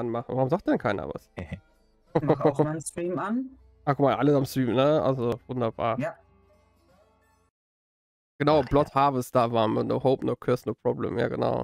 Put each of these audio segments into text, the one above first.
anmachen. Warum sagt denn keiner was? Mach auch mal einen Stream an. Ach, guck mal, alle am Stream, ne? Also, wunderbar. Ja. Genau, Blood Harvest da war mit No Hope, No Curse, No Problem. Ja, genau.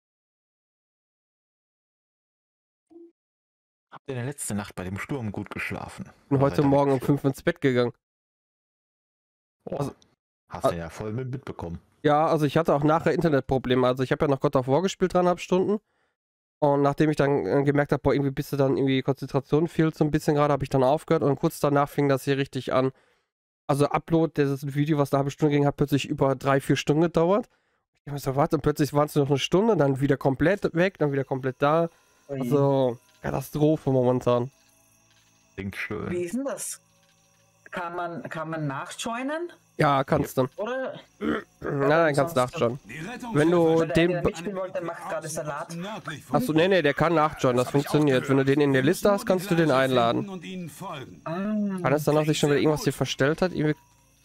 Habt ihr in der letzten Nacht bei dem Sturm gut geschlafen? Bin heute Morgen um 5 ins Bett gegangen. Oh, Also, hast du ja voll mitbekommen. ja, also ich hatte auch nachher Internetprobleme. Also ich habe ja noch God of War gespielt, 3,5 Stunden. Und nachdem ich dann gemerkt habe, boah, irgendwie bist du dann irgendwie Konzentration fehlt so ein bisschen gerade, habe ich dann aufgehört und kurz danach fing das hier richtig an. Also Upload, das ist ein Video, was da eine halbe Stunde ging, hat plötzlich über 3-4 Stunden gedauert. Ich habe so, warte, und plötzlich waren es nur noch eine Stunde, dann wieder komplett weg, dann wieder komplett da. Also Katastrophe momentan. Klingt schön. Wie ist denn das? Kann man nachjoinen? Ja, kannst du. Oder? Nein, kannst nachschauen. Wenn du den... mitspielen wollt, der macht gerade Salat. Achso, nee, der kann nachjoinen, das funktioniert. Wenn du den in der Liste hast, kannst du den einladen. Kann es dann auch sich schon wieder irgendwas hier verstellt hat? Irgendwie...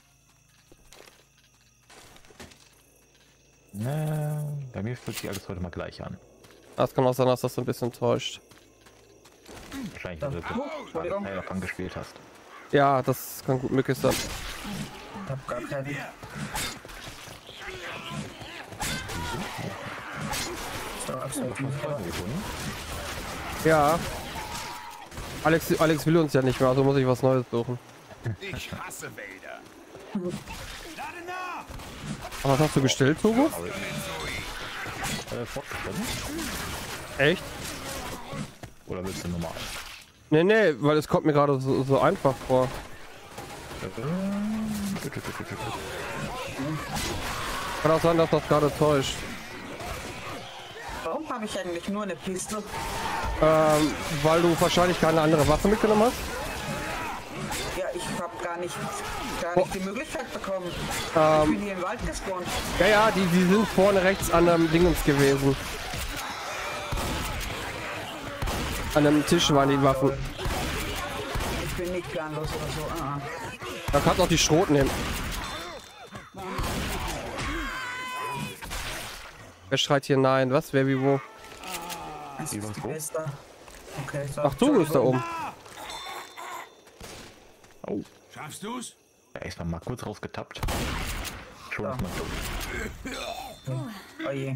Bei mir fühlt sich alles heute mal gleich an. Das kann auch sein, dass das so ein bisschen täuscht. Wahrscheinlich, weil du Teil davon gespielt hast. Ja, das kann gut möglich sein. Ich hab gar keine. Ja. Alex will uns ja nicht mehr, also muss ich was Neues suchen. Ich hasse Wälder. Aber was hast du bestellt, Togo? Echt? Oder willst du normal? Nee, weil es kommt mir gerade so einfach vor. Kann auch sein, dass das gerade täuscht. Warum habe ich eigentlich nur eine Pistole? Weil du wahrscheinlich keine andere Waffe mitgenommen hast. Ja, ich habe gar nicht die Möglichkeit bekommen. Ich bin hier im Wald gespawnt. Ja, die sind vorne rechts an einem Dingens gewesen. An einem Tisch waren die Waffen. Ich bin nicht planlos oder so. Da kannst du auch die Schrot nehmen. Wer schreit hier nein? Was? Wer wie wo? Das ist die Beste. Okay, so. Ach, du bist da oben. Oh. Schaffst du's? Da ist man mal kurz rausgetappt. Schon ist man tot. Oh je.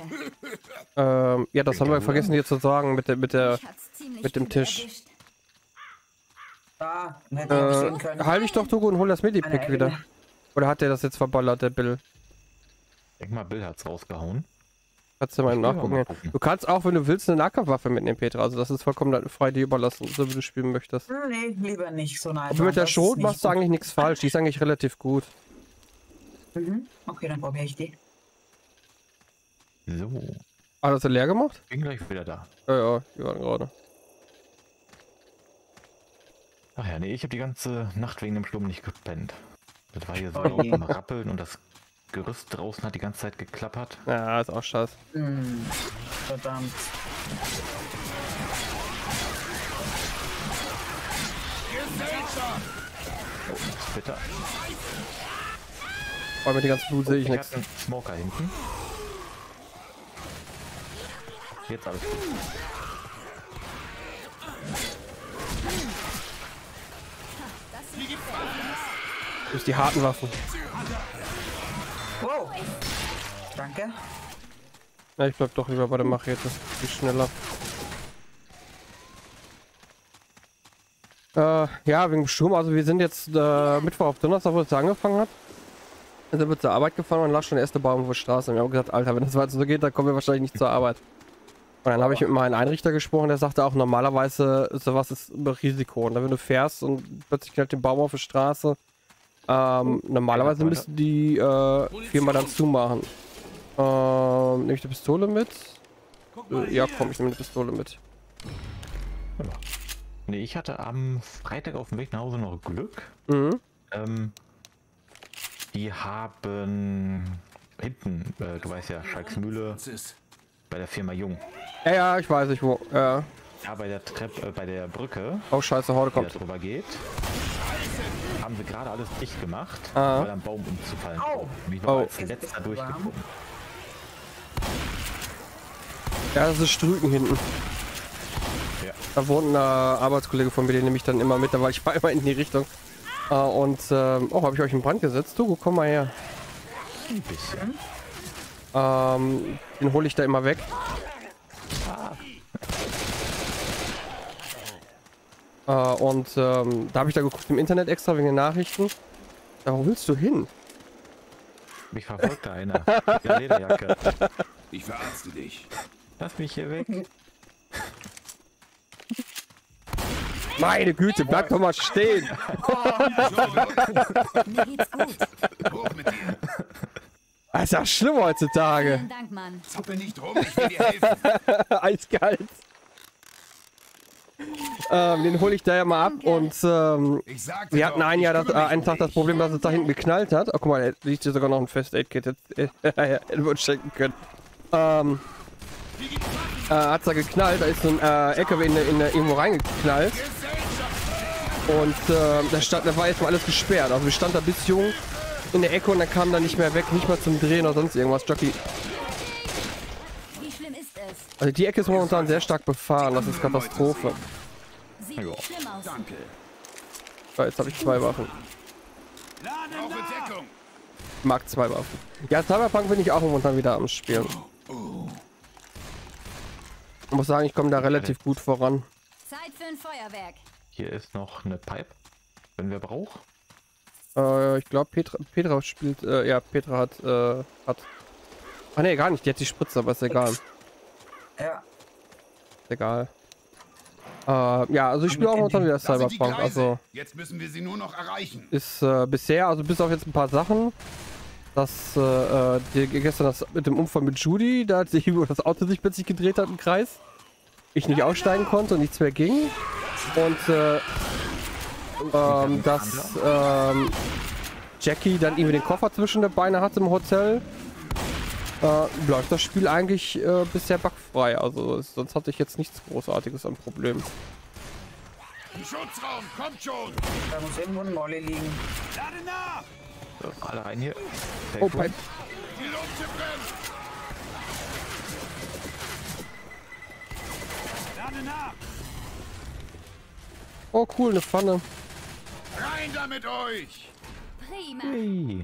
Ja, das haben wir vergessen hier zu sagen mit dem Tisch. Hätte ich sehen können. Halt dich doch, Togo, und hol das Medipack wieder. Oder hat der das jetzt verballert, der Bill? Ich denk mal, Bill hat's rausgehauen. Kannst du mal nachgucken. Du kannst auch, wenn du willst, eine Nahkampfwaffe mitnehmen, Petra. Also das ist vollkommen frei dir überlassen, so wie du spielen möchtest. Nee, lieber nicht so nein. Aber mit der Schrot machst du eigentlich nichts falsch. Die ist eigentlich relativ gut. Okay, dann probiere ich die. So. Hast du leer gemacht? Bin gleich wieder da. Ja, die waren gerade. Ach ja, nee, ich habe die ganze Nacht wegen dem Sturm nicht gepennt. Das war hier so am Rappeln und das Gerüst draußen hat die ganze Zeit geklappert. Ja, ist auch scheiße. Verdammt. Oh, das ist bitter. Weil mit die ganzen Blut sehe ich nichts. Einen Smoker hinten. Jetzt alles gut. Du bist die harten Waffen. Wow. Danke. Ja, ich bleib doch lieber bei der Machete. Die ist schneller. Ja, wegen dem Sturm. Also wir sind jetzt Mittwoch auf Donnerstag, wo es angefangen hat. Dann sind wir zur Arbeit gefahren und lag schon der erste Baum auf der Straße. Und wir haben gesagt, Alter, wenn das weiter so geht, dann kommen wir wahrscheinlich nicht zur Arbeit. Und dann habe ich mit meinem Einrichter gesprochen, der sagte auch, normalerweise sowas ist ein Risiko. Und dann, wenn du fährst und plötzlich knallt den Baum auf der Straße, normalerweise müssten die Firma dann zumachen. Nehme ich die Pistole mit? Ja, komm, ich nehme die Pistole mit. Nee, ich hatte am Freitag auf dem Weg nach Hause noch Glück. Die haben hinten, du weißt ja, Schalksmühle, bei der Firma Jung. Ja, ich weiß nicht wo. Ja, bei der Treppe, bei der Brücke. Oh scheiße, Horde kommt. Die da drüber geht. Haben sie gerade alles dicht gemacht, weil am Baum umzufallen. Ich war als letzter durchgekommen. Ja, das ist Strüken hinten. Ja. Da wohnt ein Arbeitskollege von mir, den nehme ich dann immer mit, weil ich war immer in die Richtung. Oh, habe ich euch in Brand gesetzt? Du, komm mal her. Ein bisschen. Den hole ich da immer weg. Da habe ich da geguckt im Internet extra wegen den Nachrichten. Da, wo willst du hin? Mich verfolgt da einer. Mit der Lederjacke. Ich verarzte dich. Lass mich hier weg. Meine Güte, bleib doch mal stehen. Mir geht's gut. Hoch mit dir. Das ist ja schlimm heutzutage. Vielen Dank, Mann. Zappel nicht rum, ich will dir helfen. Eiskalt. Den hole ich da ja mal ab und Ich sagte wir hatten doch, einen ich kümmere mich einen um Tag das dich. Problem, dass es da hinten geknallt hat. Oh, guck mal, da liegt hier sogar noch ein First Aid Kit. Hätten wir uns schenken können. Hat's da geknallt, da ist so ein LKW irgendwo reingeknallt. Und da war jetzt mal alles gesperrt. Also wir standen da bis jung in der Ecke und dann kam da nicht mehr weg, nicht mal zum Drehen oder sonst irgendwas. Jockey. Wie schlimm ist es? Also die Ecke ist momentan sehr stark befahren, das ist Katastrophe. Sieht nicht schlimm aus. Danke. So, jetzt habe ich 2 Waffen. Brauche Deckung. Mag 2 Waffen. Ja, Cyberpunk bin ich auch momentan wieder am Spielen. Ich muss sagen, ich komme da relativ gut voran. Zeit für ein Feuerwerk. Hier ist noch eine Pipe, wenn wir brauchen. Ich glaube, Petra spielt. Ja, Petra hat. Ah ne, gar nicht. Die hat die Spritze, aber ist egal. Ja. Ist egal. Ja, also ich spiele auch momentan wieder Da sind die Cyberpunk. Gleise. Also Jetzt müssen wir sie nur noch erreichen. ist bisher, also bis auf jetzt ein paar Sachen. Das gestern das mit dem Unfall mit Judy, da hat sich das Auto sich plötzlich gedreht hat im Kreis. Ich nicht aussteigen konnte und nichts mehr ging. Und dass Jackie dann irgendwie den Koffer zwischen den Beinen hat im Hotel, läuft das Spiel eigentlich bisher bugfrei. Also sonst hatte ich jetzt nichts Großartiges an Problemen. Im Schutzraum, kommt schon. Da muss irgendwo ein Molly liegen. Lade nach. So, alle rein hier. Oh, Safe Room. Die Luft brennt. Lade nach. Oh cool, eine Pfanne. Rein da mit euch. Prima. Hey.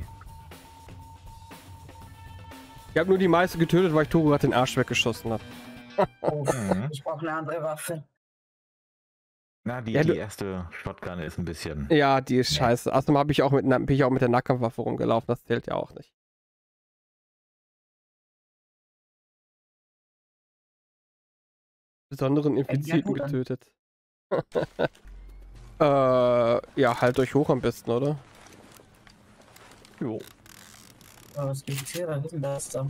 Ich habe nur die meiste getötet, weil ich Togo gerade den Arsch weggeschossen habe. Oh, ich brauche eine andere Waffe. Na, die Ja, du- erste Shotgun ist ein bisschen... Ja, die ist scheiße. Außerdem bin ich auch mit der Nahkampfwaffe rumgelaufen. Das zählt ja auch nicht. Besonderen Infizierten gut an. getötet. Ja, halt euch hoch am besten, oder? Jo. Oh, was gibt's hier? Was ist denn das da?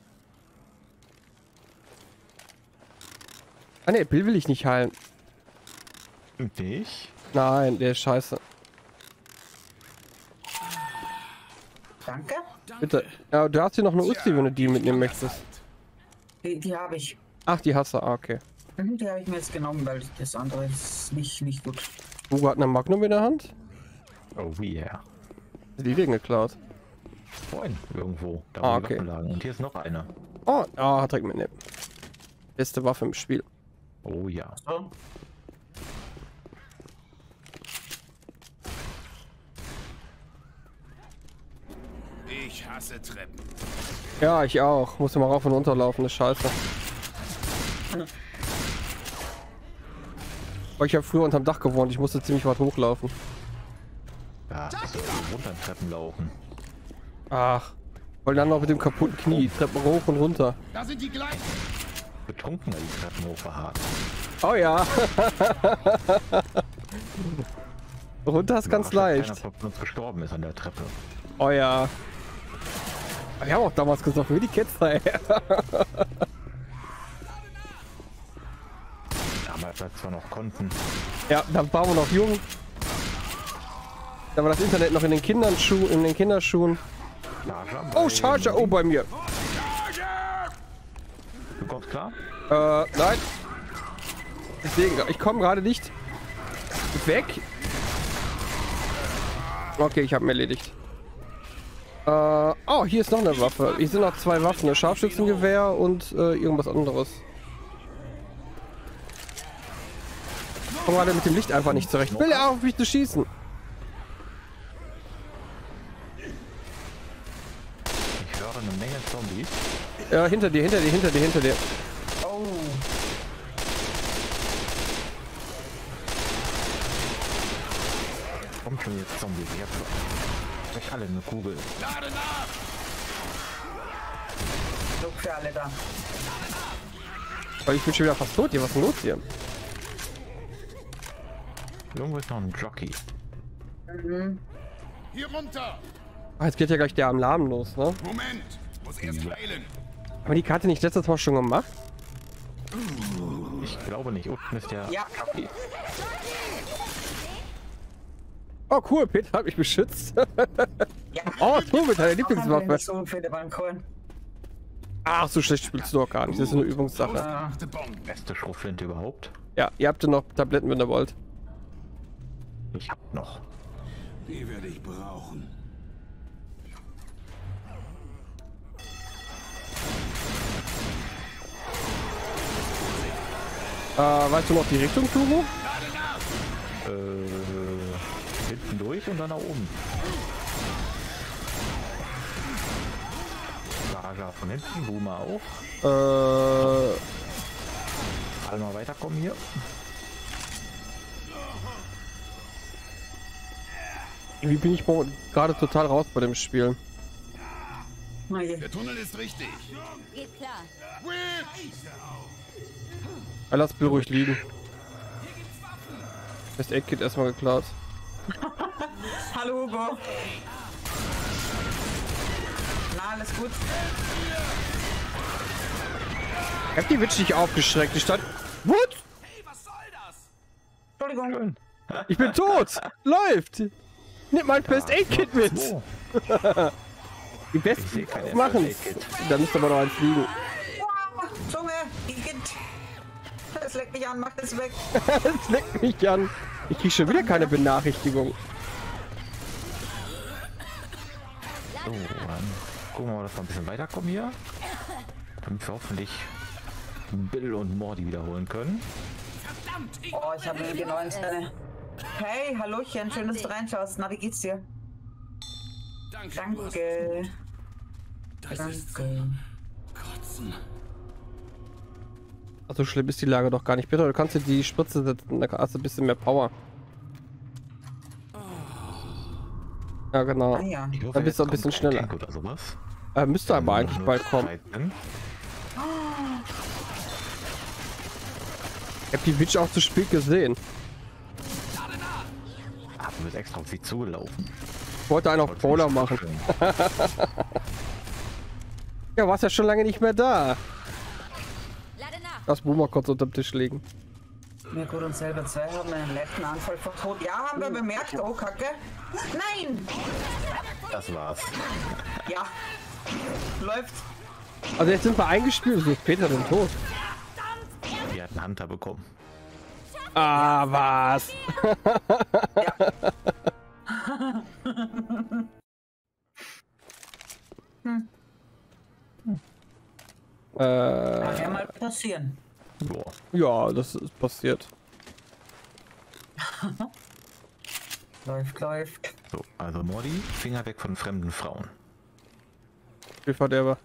Ah ne, Bill will ich nicht heilen. Nicht? Nein, der ist scheiße. Danke. Bitte. Ja, du hast hier noch eine Uzi, wenn du die mitnehmen möchtest. Die habe ich. Ach, die hast du. Ah, okay. Die habe ich mir jetzt genommen, weil das andere ist nicht gut. Hugo hat eine Magnum in der Hand. Oh yeah. Die Ding geklaut. Vorhin irgendwo. Da Ah, wo die okay. Waffen lagen. Und hier ist noch eine. Oh, ah, hat direkt mitnehmen. Beste Waffe im Spiel. Oh ja. So. Ich hasse Treppen. Ja, ich auch. Muss immer rauf und runter laufen, das ist scheiße. Aber ich habe früher unterm Dach gewohnt, ich musste ziemlich weit hochlaufen. Ja, so runter Treppen laufen. Ach, weil dann noch mit dem kaputten Knie, Treppen hoch und runter. Da sind die Gleise. Betrunkener die Treppen hochverharrt. Oh ja. Runter ist ganz leicht. Einer von uns gestorben ist an der Treppe. Oh ja. Wir haben auch damals gesagt, wie die Ketzer, ey. Damals, als wir noch konnten. Ja, dann waren wir noch jung. Da war das Internet noch in den Kinderschuhen. Charger Oh, Charger, oh, bei mir. Du kommst klar? Nein. Deswegen, ich komme gerade nicht weg. Okay, ich habe ihn erledigt. Oh, hier ist noch eine Waffe. Hier sind noch 2 Waffen, ein Scharfschützengewehr und irgendwas anderes. komme gerade mit dem Licht einfach nicht zurecht. Will er auf mich zu schießen? Ich höre eine Menge Zombies. Ja, hinter dir. Oh. Kommt schon jetzt Zombies. Ich hab euch alle eine Kugel. Lade nach! Look für alle da. Weil ich bin schon wieder fast tot hier. Was ist denn los hier? Irgendwo ist noch ein Jockey. Hier runter! Ah, jetzt geht ja gleich der Alarm los, ne? Moment! Muss erst heilen! Aber die Karte nicht letztes Mal schon gemacht? Ich glaube nicht. Unten ist der Ja. Jockey. Oh cool, Peter hat mich beschützt. Ja. Oh, cool, mit deiner Lieblingswaffe. So für den Balkon. Ach, so schlecht spielst du doch gar nicht. Das ist eine Übungssache. Ausgemachte Bomben! Beste Schrotflinte überhaupt. Ja, ihr habt ja noch Tabletten, wenn ihr wollt. Ich hab noch. Die werde ich brauchen. Weißt du noch die Richtung, Turo? Hinten durch und dann nach oben. Lager von hinten, Boomer auch. Alle mal weiterkommen hier. Wie bin ich gerade total raus bei dem Spiel? Na je. Der Tunnel ist richtig. Geht klar. Witch! Lass Bill ruhig liegen. Das Eck-Kit erstmal geklaut. Hallo Hugo. Na, alles gut. Ich hab die Witch nicht aufgeschreckt. Die stand. What? Entschuldigung. Ich bin tot! Läuft! Nimm mein First Aid Kit mit! Oh, Die Besten machen's! Da müsste aber noch eins liegen. Ah, Zunge, Igitt. Das leckt mich an, mach das weg. Das leckt mich an. Ich krieg schon wieder keine Benachrichtigung. so, dann gucken wir mal, dass wir ein bisschen weiterkommen hier. Damit wir hoffentlich Bill und Morty wiederholen können. Oh, ich habe eine neuen Szene. Hey, Hallochen, schön, dass du reinschaust. Na, wie geht's dir? Danke. Das ist Danke. Kotzen. Also schlimm ist die Lage doch gar nicht. Bitte, du kannst dir die Spritze setzen, da hast du ein bisschen mehr Power. Ja, genau. Ah ja. Ich hoffe, Dann bist du jetzt ein bisschen kommt schneller. Tank oder sowas. Müsste aber eigentlich Nur bald kommen. bereit sind. Ich hab die Witch auch zu spät gesehen. Ah, du bist extra auf sie zugelaufen. Ich wollte einen auf Bowler machen. Ja, warst ja schon lange nicht mehr da. Lade nach. Lass Boomer kurz unterm Tisch liegen. Mir gut und selber zwei haben einen leichten Anfall von Tod. Ja, haben wir bemerkt. Oh, Kacke. Nein! Das war's. Ja. Läuft. Also jetzt sind wir eingespielt, so ist Peter denn tot. Wir hatten Hunter bekommen. Ah, was? Kann ja mal passieren. Boah. Ja, das ist passiert. Läuft, läuft. So, also Morty, Finger weg von fremden Frauen. Spielverderber.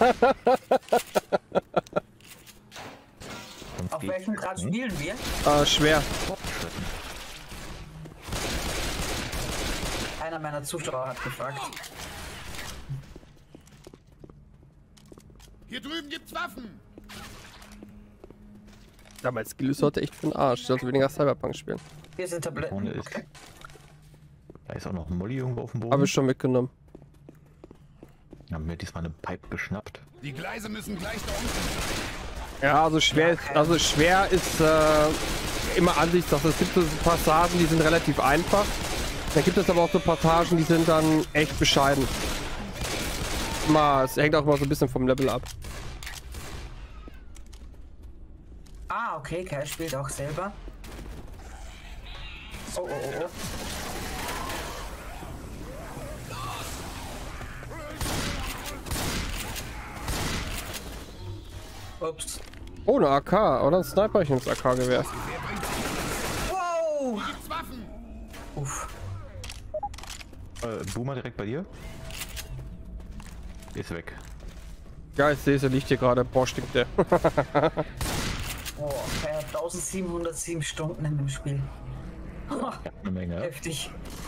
Sonst Auf geht's welchem nicht, Grad ne? spielen wir? Schwer. Fortschritten. Einer meiner Zuschauer hat gefragt. Hier drüben gibt's Waffen. Ja, mein Skill ist heute echt für den Arsch. Ich sollte weniger Cyberpunk spielen. Hier sind Vorne Tabletten. ist. Okay. Da ist auch noch ein Molly irgendwo auf dem Boden. Habe ich schon mitgenommen. Haben wir diesmal eine Pipe geschnappt. Die Gleise müssen gleich da unten sein. Ja, also schwer ist, immer Ansichtssache. Es gibt so Passagen, die sind relativ einfach. Dann gibt es aber auch so Passagen, die sind dann echt bescheiden. Es hängt auch mal so ein bisschen vom Level ab. Ah, okay, Kai spielt auch selber. Oh, oh, oh, oh. Ups. Oh, eine AK oder ein Sniper, ich nehme das AK-Gewehr. Wow, Oh! Hier gibt's Waffen. Uff. Boomer direkt bei dir? Ist weg. Ja, ich sehe, sie liegt hier gerade. Boah, stinkt der. Oh, 1707 Stunden in dem Spiel. Ja, eine Menge. Heftig.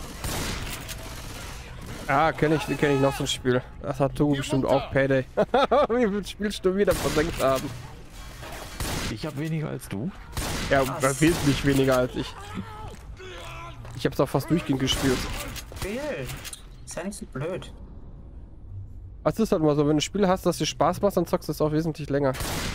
Ja, kenne ich noch so ein Spiel. Das hat Togo bestimmt auch Payday. Wie viel Spielstunden wieder versenkt haben. Ich habe weniger als du. Ja, wesentlich weniger als ich. Ich habe es auch fast durchgehend gespielt. Viel. Ist ja nicht so blöd. Es ist halt mal so, wenn du ein Spiel hast, das dir Spaß macht, dann zockst du es auch wesentlich länger.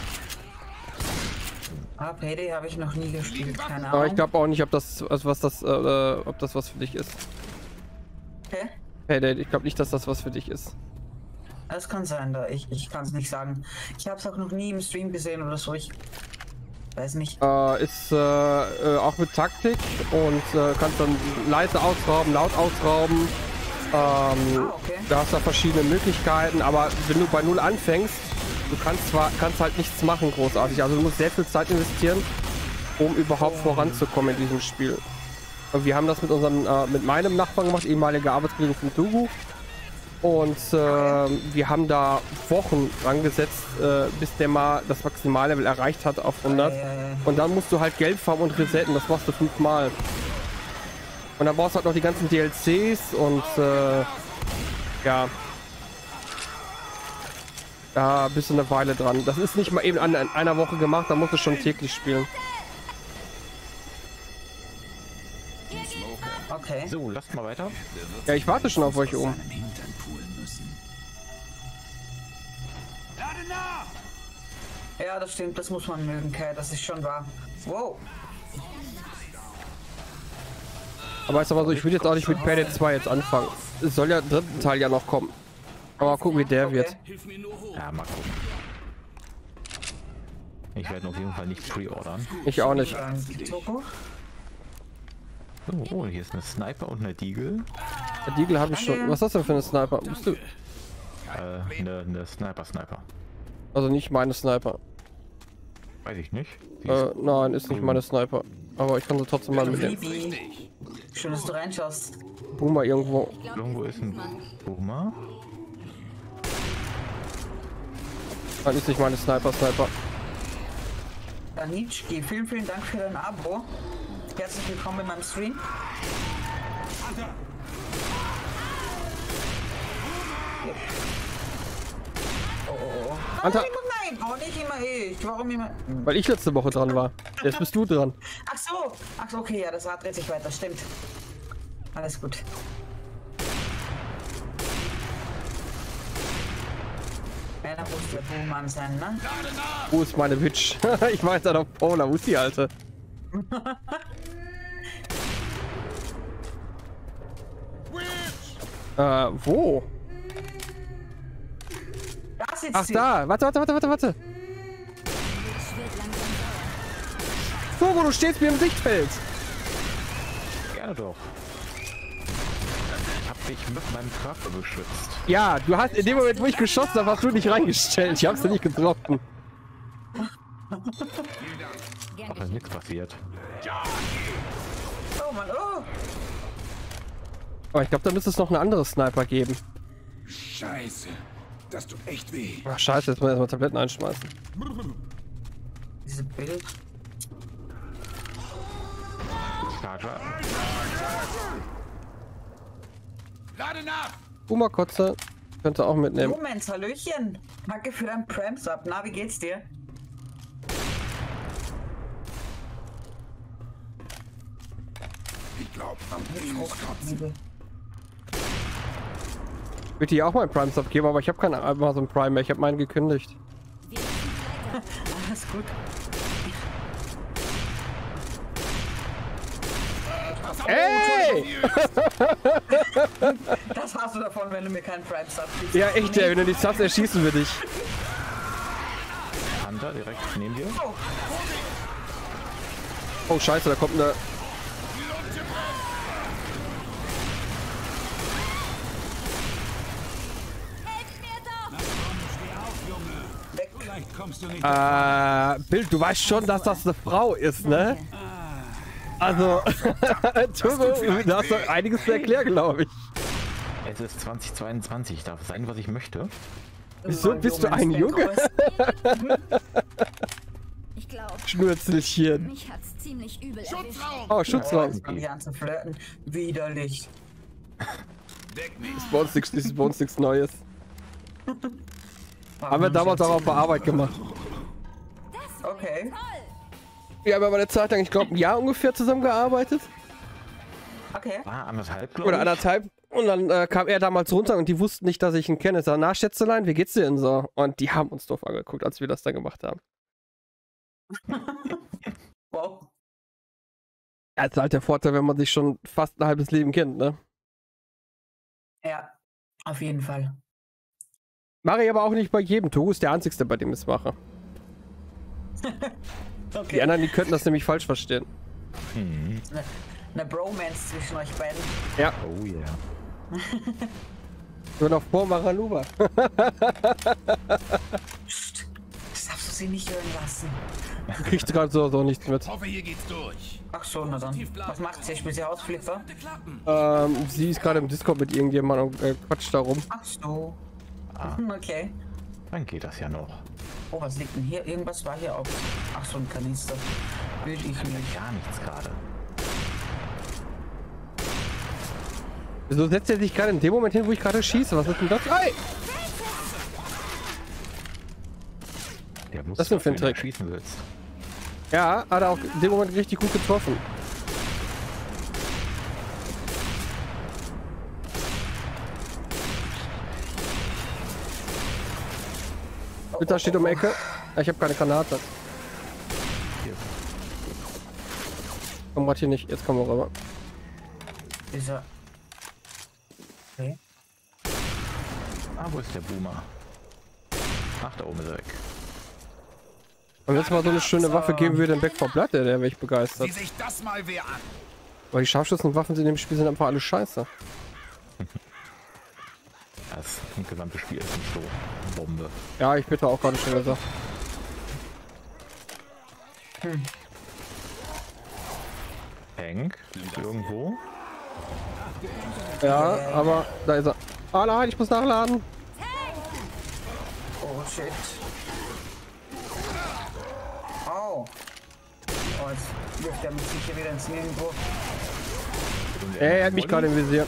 Ah, Payday habe ich noch nie gespielt, keine Ahnung. Aber ich glaube auch nicht, ob das was für dich ist. Okay. Payday, ich glaube nicht, dass das was für dich ist. Das kann sein, da ich kann es nicht sagen. Ich habe es auch noch nie im Stream gesehen oder so. Ich weiß nicht. Ist auch mit Taktik und kannst dann leise ausrauben, laut ausrauben. Okay. Du hast da verschiedene Möglichkeiten, aber wenn du bei Null anfängst, du kannst halt nichts machen großartig. Also du musst sehr viel Zeit investieren, um überhaupt voranzukommen in diesem Spiel. Und wir haben das mit meinem Nachbarn gemacht, ehemaliger Arbeitskollege von Togo. Und wir haben da Wochen dran gesetzt, bis der mal das Maximallevel erreicht hat auf 100. Und dann musst du halt Geld farmen und resetten, das machst du 5-mal. Und dann brauchst du halt noch die ganzen DLCs und ja. Da bist du eine Weile dran. Das ist nicht mal eben an einer Woche gemacht, da musst du schon täglich spielen. Okay. So, lasst mal weiter. Ja, ich warte schon auf euch oben. Ja, das stimmt, das muss man mögen, Kai, das ist schon wahr. Wow. Aber ist aber so, ich will jetzt auch nicht mit Payday 2 jetzt anfangen. Es soll ja der dritte Teil ja noch kommen. Aber mal gucken, wie der wird. Ja, mal gucken. Ich werde auf jeden Fall nicht pre-ordern. Ich auch nicht. Togo? Oh, hier ist eine Sniper und eine Deagle. Der Deagle habe ich schon. Was ist das denn für eine Sniper? Bist du? Eine Sniper. Also nicht meine Sniper. Weiß ich nicht. Nein, ist nicht meine Sniper. Aber ich kann sie trotzdem mal mitnehmen. Schön, dass du reinschaust. Boomer irgendwo. Irgendwo ist ein Boomer. Nein, ist nicht meine Sniper. Danitschki, vielen Dank für dein Abo. Herzlich willkommen in meinem Stream. Oh. Hunter. Nein, auch nicht immer ich. Warum immer? Weil ich letzte Woche dran war. Jetzt bist du dran. Ach so, okay, ja, das Rad dreht sich weiter, stimmt. Alles gut. Einer muss der Buhmann sein, ne? Wo ist meine Witch? Ich war jetzt auf Paula. Wo ist die Alte? Wo? Da sitzt Ach, sie. da. Warte. So, wo du stehst, mir im Sichtfeld. Gerne doch. Ich hab dich mit meinem Körper beschützt. Ja, du hast in dem Moment, wo ich geschossen habe, hast du dich reingestellt. Ich hab's dir nicht getroffen. Auch ist nichts passiert. Oh Mann, oh. Aber ich glaube, da müsste es noch eine andere Sniper geben. Scheiße. Das tut echt weh. Ach, scheiße, jetzt muss ich erstmal Tabletten einschmeißen. Diese Bild. Charger. Lade nach. Boomer-Kotze könnte auch mitnehmen. Moment, Hallöchen. Danke für deinen Prime-Sub. Na, wie geht's dir? Ich glaube, am Boden ist Kotzen. Ich würde dir auch mal einen Prime-Sub geben, aber ich habe keinen Amazon Prime mehr. Ich habe meinen gekündigt. Alles gut. Ey! Das hast du davon, wenn du mir keinen Prime-Sub gibst. Ja, echt, ey, wenn du die Subs erschießen wir dich. Hunter direkt neben dir. Oh, scheiße, da kommt eine... Vielleicht kommst du nicht. Bild, du weißt schon, dass das eine Frau ist, ne? Also, Turbo, da hast du einiges zu erklären, glaube ich. Es ist 2022, ich darf sein, was ich möchte. Wieso bist du ein Junge? Ich glaube, Schnurzelchen. mich hat's ziemlich übel erwischt. Oh, Schutzraum. Jetzt fangen die an zu flirten. Widerlich. Deck mich. Das ist bei uns nichts Neues. Haben wir damals auch auf der Arbeit gemacht. Okay. Wir haben aber eine Zeit lang, ich glaube, ein Jahr ungefähr zusammengearbeitet. Okay. War anderthalb, glaube ich. Oder anderthalb. Und dann kam er damals runter und die wussten nicht, dass ich ihn kenne. Ich sag, na Schätzelein, wie geht's dir denn so? Und die haben uns doof angeguckt, als wir das dann gemacht haben. Wow. Ja, das ist halt der Vorteil, wenn man sich schon fast ein halbes Leben kennt, ne? Ja, auf jeden Fall. Mache ich aber auch nicht bei jedem. Togo ist der einzigste, bei dem ich es mache. Okay. Die anderen, die könnten das nämlich falsch verstehen. Eine Bromance zwischen euch beiden. Ja. Oh yeah. Nur noch vor Maraluba. Psst. Das darfst du sie nicht hören lassen. Du kriegst gerade so nichts mit. Hoffe, hier geht's durch. Ach so, na dann. Was macht sie? Spielt sie Hausflipper? Sie ist gerade im Discord mit irgendjemandem und quatscht da rum. Ach so. Okay. Dann geht das ja noch. Oh, was liegt denn hier? Irgendwas war hier auch. Ach so, ein Kanister. Will ich nicht. Gar nichts gerade. Wieso setzt er sich gerade in dem Moment hin, wo ich gerade schieße? Was ist denn das? Hey! Der muss Das ist ein wenn du Trick. schießen willst. Ja, hat er auch in dem Moment richtig gut getroffen. Bitter steht um die Ecke. Ja, ich habe keine Granate. Hier. Komm grad hier nicht. Jetzt kommen wir rüber. Dieser. Okay. Ah, wo ist der Boomer? Ach, da oben ist er weg. Und wenn es mal so eine schöne Waffe geben würde, ein Back 4 Blood, der wäre ich begeistert. Sieh sich das mal wer an. Weil die Scharfschützenwaffen in dem Spiel sind einfach alle scheiße. Das gesamte Spiel ist nicht so Bombe. Ja, ich bitte auch gerade schon gesagt. Hank, irgendwo. Ja, aber da ist er. Ah nein, ich muss nachladen. Oh shit. Oh. Oh, jetzt wirft er mich sicher wieder ins Nirgendwo. Er hat mich gerade im Visier.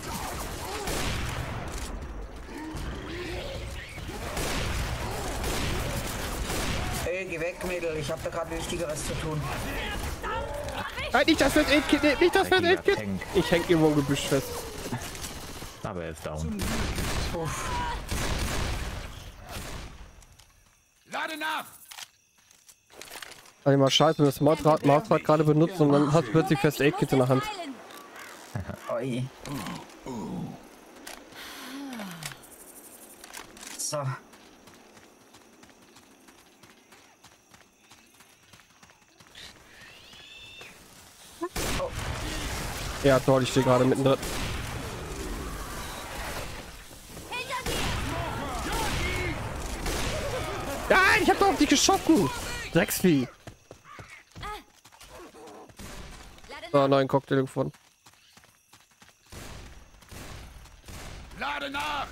Ey, geh weg, Mädel. Ich hab da gerade Wichtigeres zu tun. Nein, nicht das First Aid Kit, nicht das First Aid Kit. Hank. Ich häng irgendwo im Gebüsch fest. Aber er ist down. Uff. Lade nach. Also mal scheiße, wenn das Mausrad gerade benutzt und dann hast du plötzlich First Aid Kit in der Hand. Oi. So. Ja, toll, ich stehe gerade mittendrin. Nein, ich hab doch auf dich geschossen! Drecksvieh! So, neuen Cocktail gefunden. Lade nach.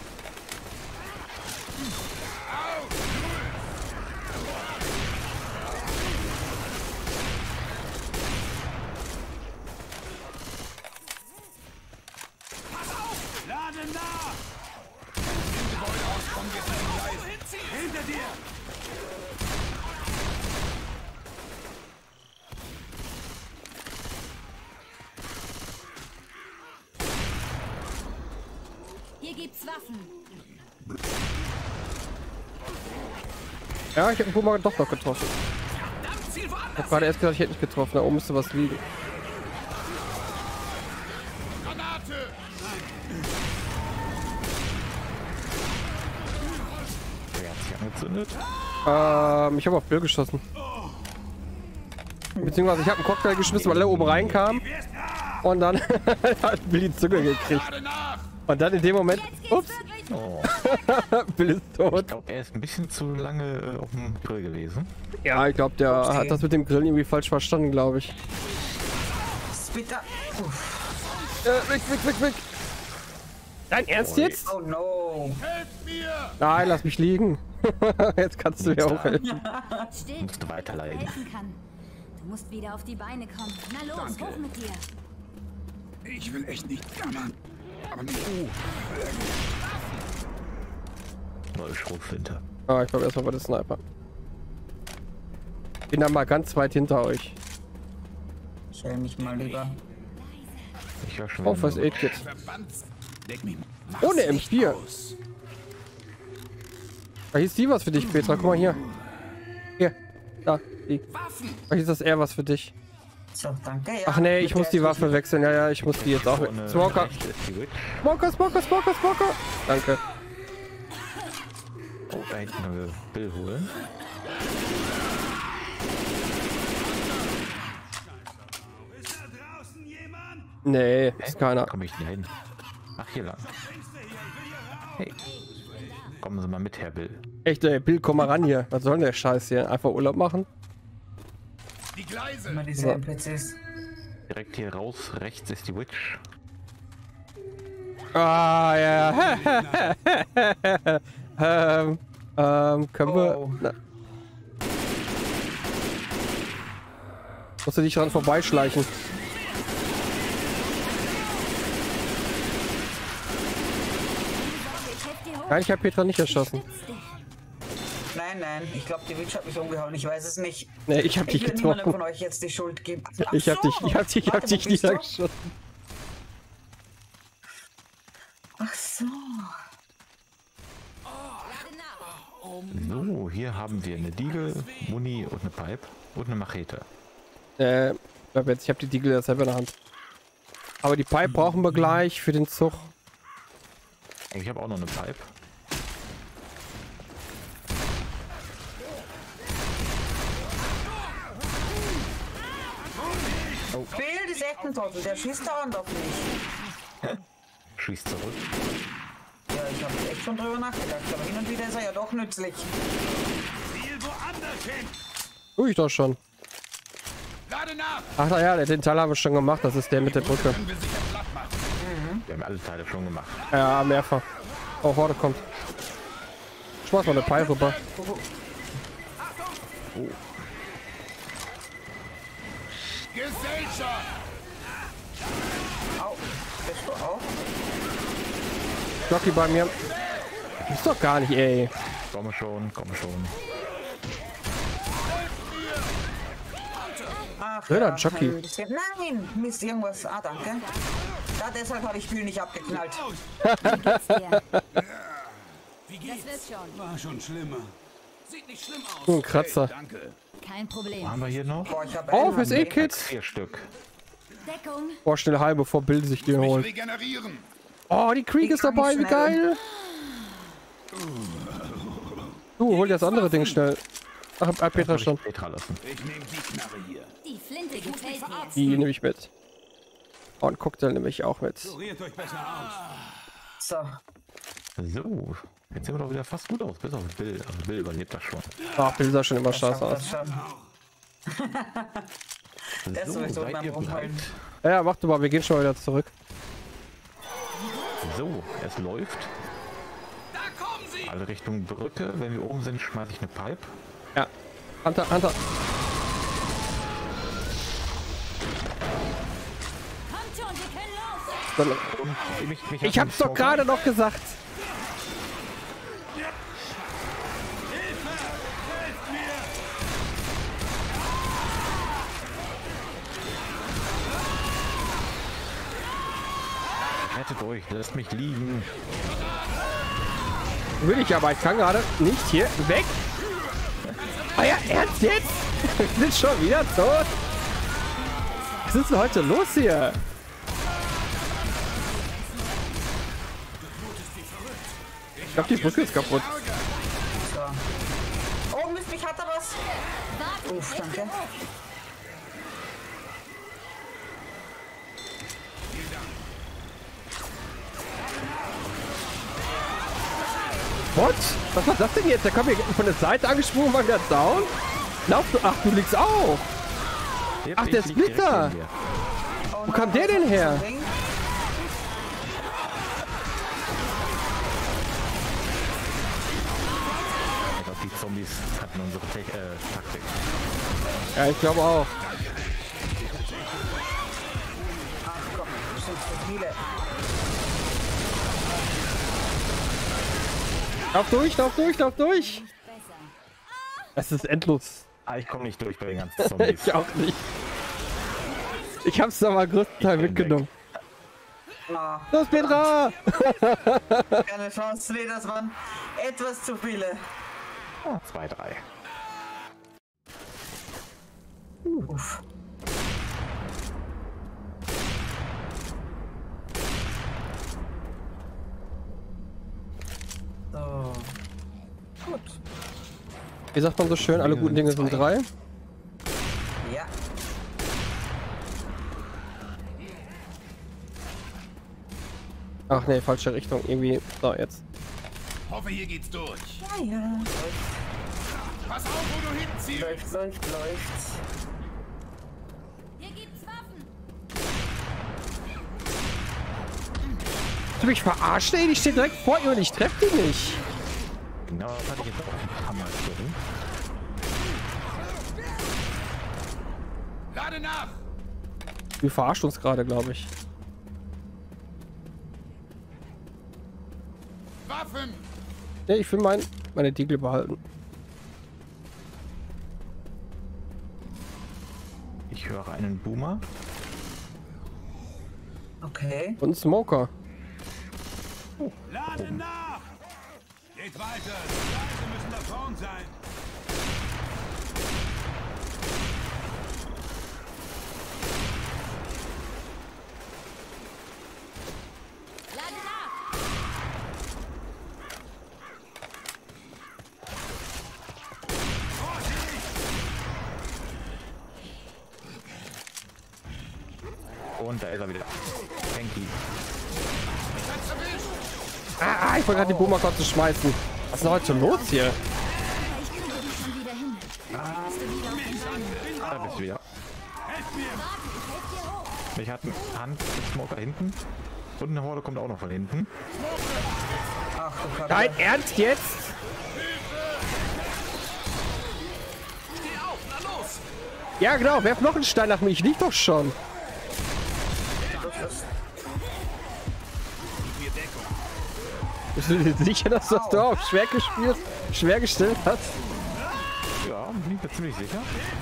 Lade nach. Im Gebäudeausgang geht ein Gleis. Hinter dir. Hier gibt's Waffen. Ja, ich hab den Puma doch noch getroffen. Ich hab gerade erst gedacht, ich hätte nicht getroffen. Da oben müsste was liegen. Granate. Wer hat sich angezündet? Ich habe auf Bill geschossen. Beziehungsweise ich habe einen Cocktail geschmissen, weil er oben reinkam. Und dann hat Bill die Zunge gekriegt. Lade nach. Und dann in dem Moment, ups, Oh, Bill ist tot. ich glaube, er ist ein bisschen zu lange auf dem Grill gewesen. Ja, ich glaube, der hat das mit dem Grillen irgendwie falsch verstanden, glaube ich. bitte. Weg. Dein Ernst jetzt? Oh no. Helft mir! Nein, lass mich liegen. Jetzt kannst du mir auch helfen. Still, Musst du weiterleiten. helfen kann. Du musst wieder auf die Beine kommen. Na los, Danke. hoch mit dir. Ich will echt nicht jammern. Aber nicht. Neue Schrotflinte. Ah, ich glaube erstmal bei der Sniper. Bin dann mal ganz weit hinter euch. Stell mich mal lieber. Ich war schon Oh, was wieder- Aid Kit. Verbands. Leck mich. Ohne Mach's nicht M4. aus. Da hieß die was für dich, Petra. Guck mal hier. Hier. Da. Die. Waffen! Da hieß das eher was für dich. So, danke. Ja, Ach nee, ich mit muss der die Waffe wechseln. Ja, ich muss die jetzt auch. Vorne Smoker. rechts ist die Witch. Smoker. Danke. Oh, da hinten können wir Bill holen. Nee, ist keiner. Komm ich nicht hin. Ach, hier lang. Hey. Kommen Sie mal mit, Herr Bill. Echt, ey, Bill, komm mal ran hier. Was soll denn der Scheiß hier? Einfach Urlaub machen? Die Gleise! immer diese NPCs. Direkt hier raus, rechts ist die Witch. Ah, ja. Können wir... Oh. Na. Musst du dich dran vorbeischleichen. Ich helf dir hoch. Nein, ich habe Petra nicht erschossen. Stütz dich. Nein, ich glaube, die Witch hat mich umgehauen. Ich weiß es nicht. Nee, ich habe Ich dich will niemandem getroffen. von euch jetzt die Schuld geben. Ach Ich hab so. dich Warte, wo bist du? niedergeschossen. Ach so. So, hier haben wir eine Diegel, Muni und eine Pipe und eine Machete. Bleib jetzt, ich habe die Diegel ja selber in der Hand. Aber die Pipe brauchen wir gleich für den Zug. Ich habe auch noch eine Pipe. Bill, die Sektentrottel, der schießt dauernd auf mich. Schießt zurück. Ja, ich habe echt schon drüber nachgedacht, aber hin und wieder ist er ja doch nützlich. Ziel woanders hin! Tu ich doch schon. Lade nach! Ach na ja, den Teil haben wir schon gemacht. Das ist der mit der Brücke. Können wir sicher platt machen. Wir haben alle Teile schon gemacht. Ja, mehrfach. Oh, Horde kommt. Schmeiß mal eine Pipe rüber. Gesellschaft! Au, bist du auch? Jockey bei mir. Ist doch gar nicht, ey. Komme schon. Ach Blöder Jockey. ein bisschen- Nein, Mist, irgendwas. Ah, danke. Ja, deshalb habe ich Bill nicht abgeknallt. Dir. Wie Das geht's? wird schon. War schon schlimmer. Sieht nicht schlimm aus. Nur ein Kratzer. Danke. Kein Problem. Haben wir hier noch? Boah, ich habe Oh, fürs E-Kit. 4 Stück. Deckung. Boah, schnell heil, bevor Bill sich den Mich holt. regenerieren. Oh, die Krieg Die ist kann dabei, ich wie schnell. geil. Du, hol das andere Ding schnell. Ach, Petra schon. Petra lassen. Ich nehme die Knarre hier. Die Flinte gefällt mir. Die nehme ich mit. Oh, und Cocktail nehme ich auch mit. Kuriert euch besser aus. So. So, jetzt sehen wir doch wieder fast gut aus, bis auf Bill. Also Bill überlebt das schon. Ach, Bill sah schon immer scheiße Schafft aus. das schon. Der ist So, sowieso seid beim ihr bereit? Rumheulen. Ja, warte mal, wir gehen schon mal wieder zurück. So, es läuft. Da kommen sie! Alle Richtung Brücke. Wenn wir oben sind, schmeiße ich eine Pipe. Ja. Hunter. Kommt schon, wir können los. Dann, Und ich hab's doch gerade noch gesagt. Rettet euch, lasst mich liegen. Will ich aber, ich kann gerade nicht hier weg. Euer Ernst jetzt? Wir sind schon wieder tot. Was ist denn heute los hier? Ich glaube, die Brücke ist kaputt. So. Oh, Mist, mich hat er was. Uff, danke. What? Was war das denn jetzt? Der kommt hier von der Seite angesprungen, war wieder down. Lauf du. Ach, du liegst auch. Yep, Ach, ich der lieg direkt Splitter. neben dir. Oh Wo kam der denn her? Ich glaube, die Zombies hatten unsere Taktik. Ja, ich glaube auch. Ach komm, das sind zu viele. Lauf durch, lauf durch, lauf durch! Es ist endlos. Ah, ich komme nicht durch bei den ganzen Zombies. Ich auch nicht. Ich hab's da mal größtenteils mitgenommen. Ah, Los, Petra! keine Chance, nee, das waren etwas zu viele. 2, 3. Uff. So. Gut. Wie sagt man so schön, alle guten Dinge sind 3. Ja. Ach nee, falsche Richtung. Irgendwie. So, jetzt. Hoffe, hier geht's durch. Ja, ja. Pass auf, wo du hinziehst. Läuft. Hier gibt's Waffen. Du mich verarscht, ey? Ich stehe direkt vor ihr und ich treffe die nicht. Genau, das hatte ich jetzt auch ein paar Mal gesehen. Lade nach. Die verarscht uns gerade, glaube ich. Waffen. Nee, ich will meine Diegel behalten. Ich höre einen Boomer. Okay. Und einen Smoker. Lade nach. Geht weiter. Die Gleise müssen da vorn sein. Lade nach. Und da ist er wieder. Hanky. Ich wollte gerade die Boomer kurz schmeißen. Was ist denn heute los hier? Aber ich kriege dich schon wieder hin. Bist du wieder auf den Beinen? Da bist du wieder. Helft mir. Warte, ich helfe dir hoch. Ich hatte einen Hand-Smoker hinten. Und eine Horde kommt auch noch von hinten. Ach, du Kacke. Dein Ernst jetzt? Steh auf, na los. Ja genau, werf noch einen Stein nach mir. Ich lieg doch schon. Bist du dir sicher, dass du das da auf schwer gespielt, schwer gestellt hast? Ja, bin ich mir ziemlich sicher.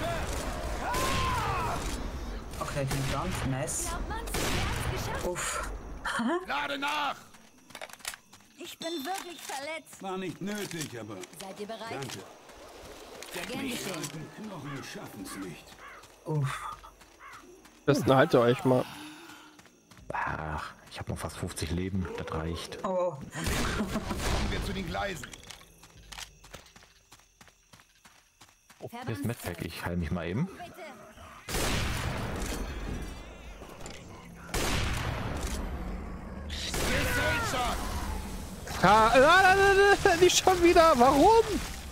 Okay, den ganz nice. Glaubt man's? Wir haben's geschafft. Uff. Lade nach. Ich bin wirklich verletzt. War nicht nötig, aber Seid ihr bereit? danke. Gern geschehen. Knochen schaffen's nicht. Uff. Besten haltet euch mal. Ach, ich habe noch fast 50 Leben. Das reicht. Oh. Kommen wir zu den Gleisen. Oh, hier ist Medpack. Ich heile mich mal eben. Bitte. Nicht schon wieder. Warum?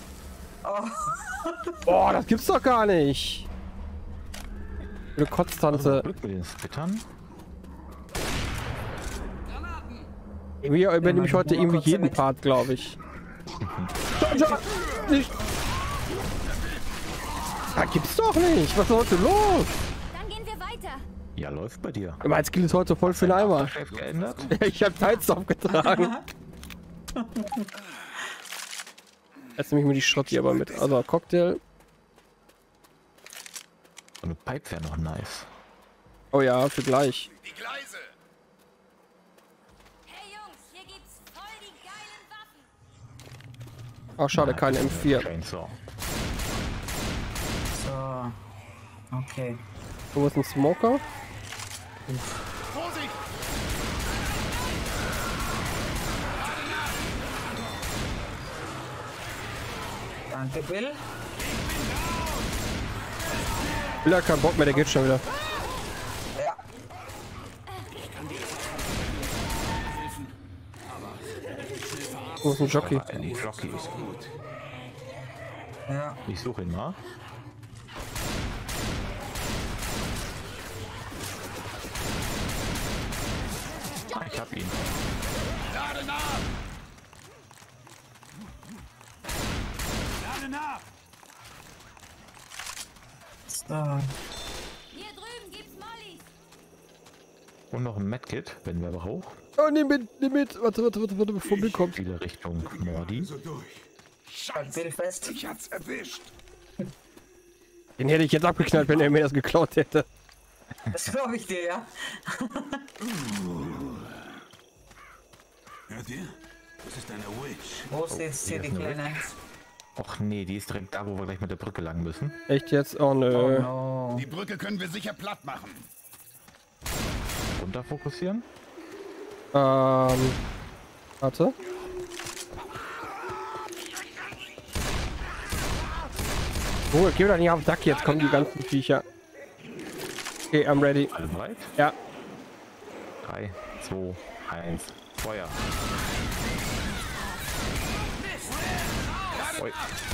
Boah, das gibt's doch gar nicht. Eine Kotztante. Glück mit den Spittern. Irgendwie übernehme ich heute irgendwie jeden Part, glaube ich. Nicht. Da gibt's doch nicht. Was ist heute los? Dann gehen wir weiter. Ja, läuft bei dir. Mein Skill ist heute voll für den Eimer. Chef geändert. Ich habe Teils aufgetragen. Jetzt nehme ich mir die Schrott hier aber mit. Also Cocktail. So eine Pipe wäre noch nice. Oh ja, für gleich. Die Gleise. Hey Jungs, hier gibt's voll die geilen Waffen. Ach schade, kein M4. Chainsaw. So. Okay. Wo ist ein Smoker? Vorsicht. Danke, Bill. Will ja keinen Bock mehr, der geht schon wieder. Ja. Wo ist ein Jockey? Ein Jockey. Ja. Ich suche ihn mal. Ich hab ihn. Lade nach! Lade nach! So. Hier drüben gibt's Mollys. Und noch ein Medkit, wenn wir brauchen. Oh, nimm mit. Warte, bevor mir kommt. Wieder Richtung Mordi. So durch. Halt Bill fest. Ich hat's erwischt. Den hätte ich jetzt abgeknallt, wenn er mir das geklaut hätte. Das glaube ich dir, ja. Hört ihr? Das ist eine Witch. Wo ist jetzt hier die hier ist eine Kleine? Och nee, die ist direkt da, wo wir gleich mit der Brücke lang müssen. Echt jetzt? Oh nö. No. Die Brücke können wir sicher platt machen. Runter fokussieren. Warte. Oh, geh doch nicht auf den Sack, jetzt kommen die ganzen Viecher. Okay, I'm ready. Alle bereit? Ja. 3, 2, 1, Feuer. Ui.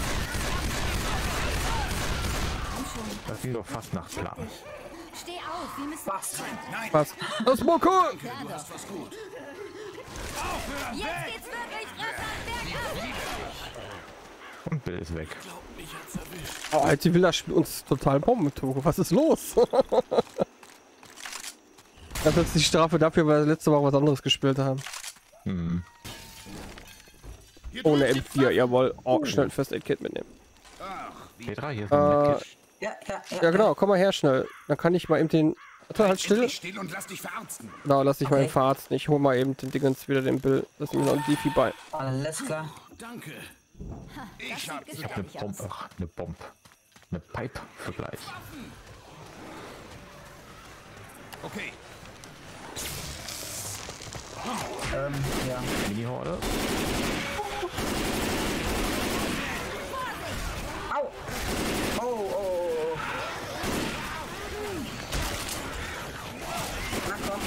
Das ging doch fast nach Plan. Steh auf, wir müssen... Was? Nein, Was? Das Moko! du hast was gut. Jetzt geht's wirklich rasant bergab. Und Bill ist weg. Oh, jetzt will das Spiel uns total bomben, Togo. Was ist los? Das ist die Strafe dafür, weil wir letzte Woche was anderes gespielt haben. Hm. Hier Ohne drüben M4, jawohl. Oh, schnell First Aid Kit mitnehmen. Ach, wie Petra, hier ist ein Medkit. Ja genau, komm mal her schnell. Dann kann ich mal eben den... Warte, halt still. endlich still und lass dich verarzten. Da, lass dich mal Okay. den Verarzten. Ich hol mal eben den Dingens wieder den Bill. Lass mir noch ein Defi bei. Alles klar. Danke. Ich hab Ich hab eine Bombe. Ach, eine Bombe. Eine Pipe für gleich. Okay. Ja. Mini-Horde. Au! Oh. Na komm.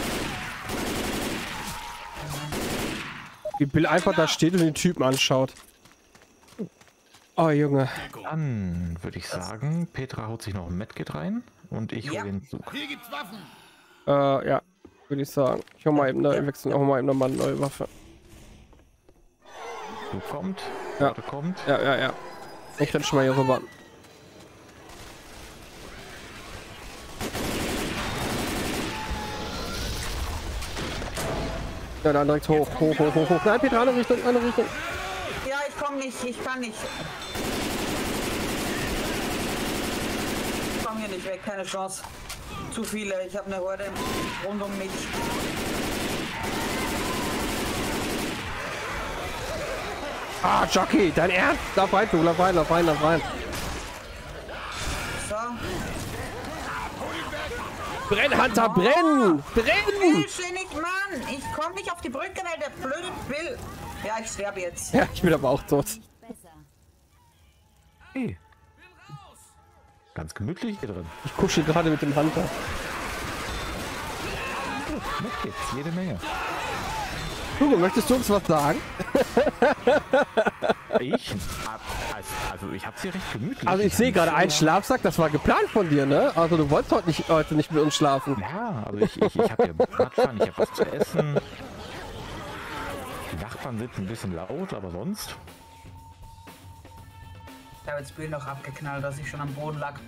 Wie Bill einfach da steht und den Typen anschaut. Oh, Junge. Dann würde ich sagen, Petra haut sich noch ein Medkit rein und ich Ja. hole den Zug. Hier gibt's Waffen. Ja, würde ich sagen. Ich hol mal eben eine, wechseln auch mal eben nochmal eine neue Waffe. Zug kommt. Ja. Horde kommt. Ja. Ich renn schon mal hier rüber. Ja, dann direkt hoch. Nein, Petra, andere Richtung. Ja, ich komm nicht. Ich kann nicht. Ich komm hier nicht weg. Keine Chance. Zu viele. Ich habe eine Horde rund um mich. Ah, Jockey, dein Ernst? Lauf rein. So. Brenn, Hunter, brenn! Will nicht, Mann! Ich komme nicht auf die Brücke, weil der blöde Will. Ja, ich sterbe jetzt. Ja, ich bin aber auch tot. Besser. Hey. Ganz gemütlich hier drin. Ich kuschel gerade mit dem Hunter. Medkits, jede Menge. Hugo, möchtest du uns was sagen? Ich? Also ich hab's hier recht gemütlich. Also ich sehe gerade einen Schlafsack, das war geplant von dir, ne? Also du wolltest heute nicht mit uns schlafen. Ja, also ich habe hier Radfahren, ich habe was zu essen. Die Nachbarn sind ein bisschen laut, aber sonst. Ich habe jetzt Bill noch abgeknallt, dass ich schon am Boden lag.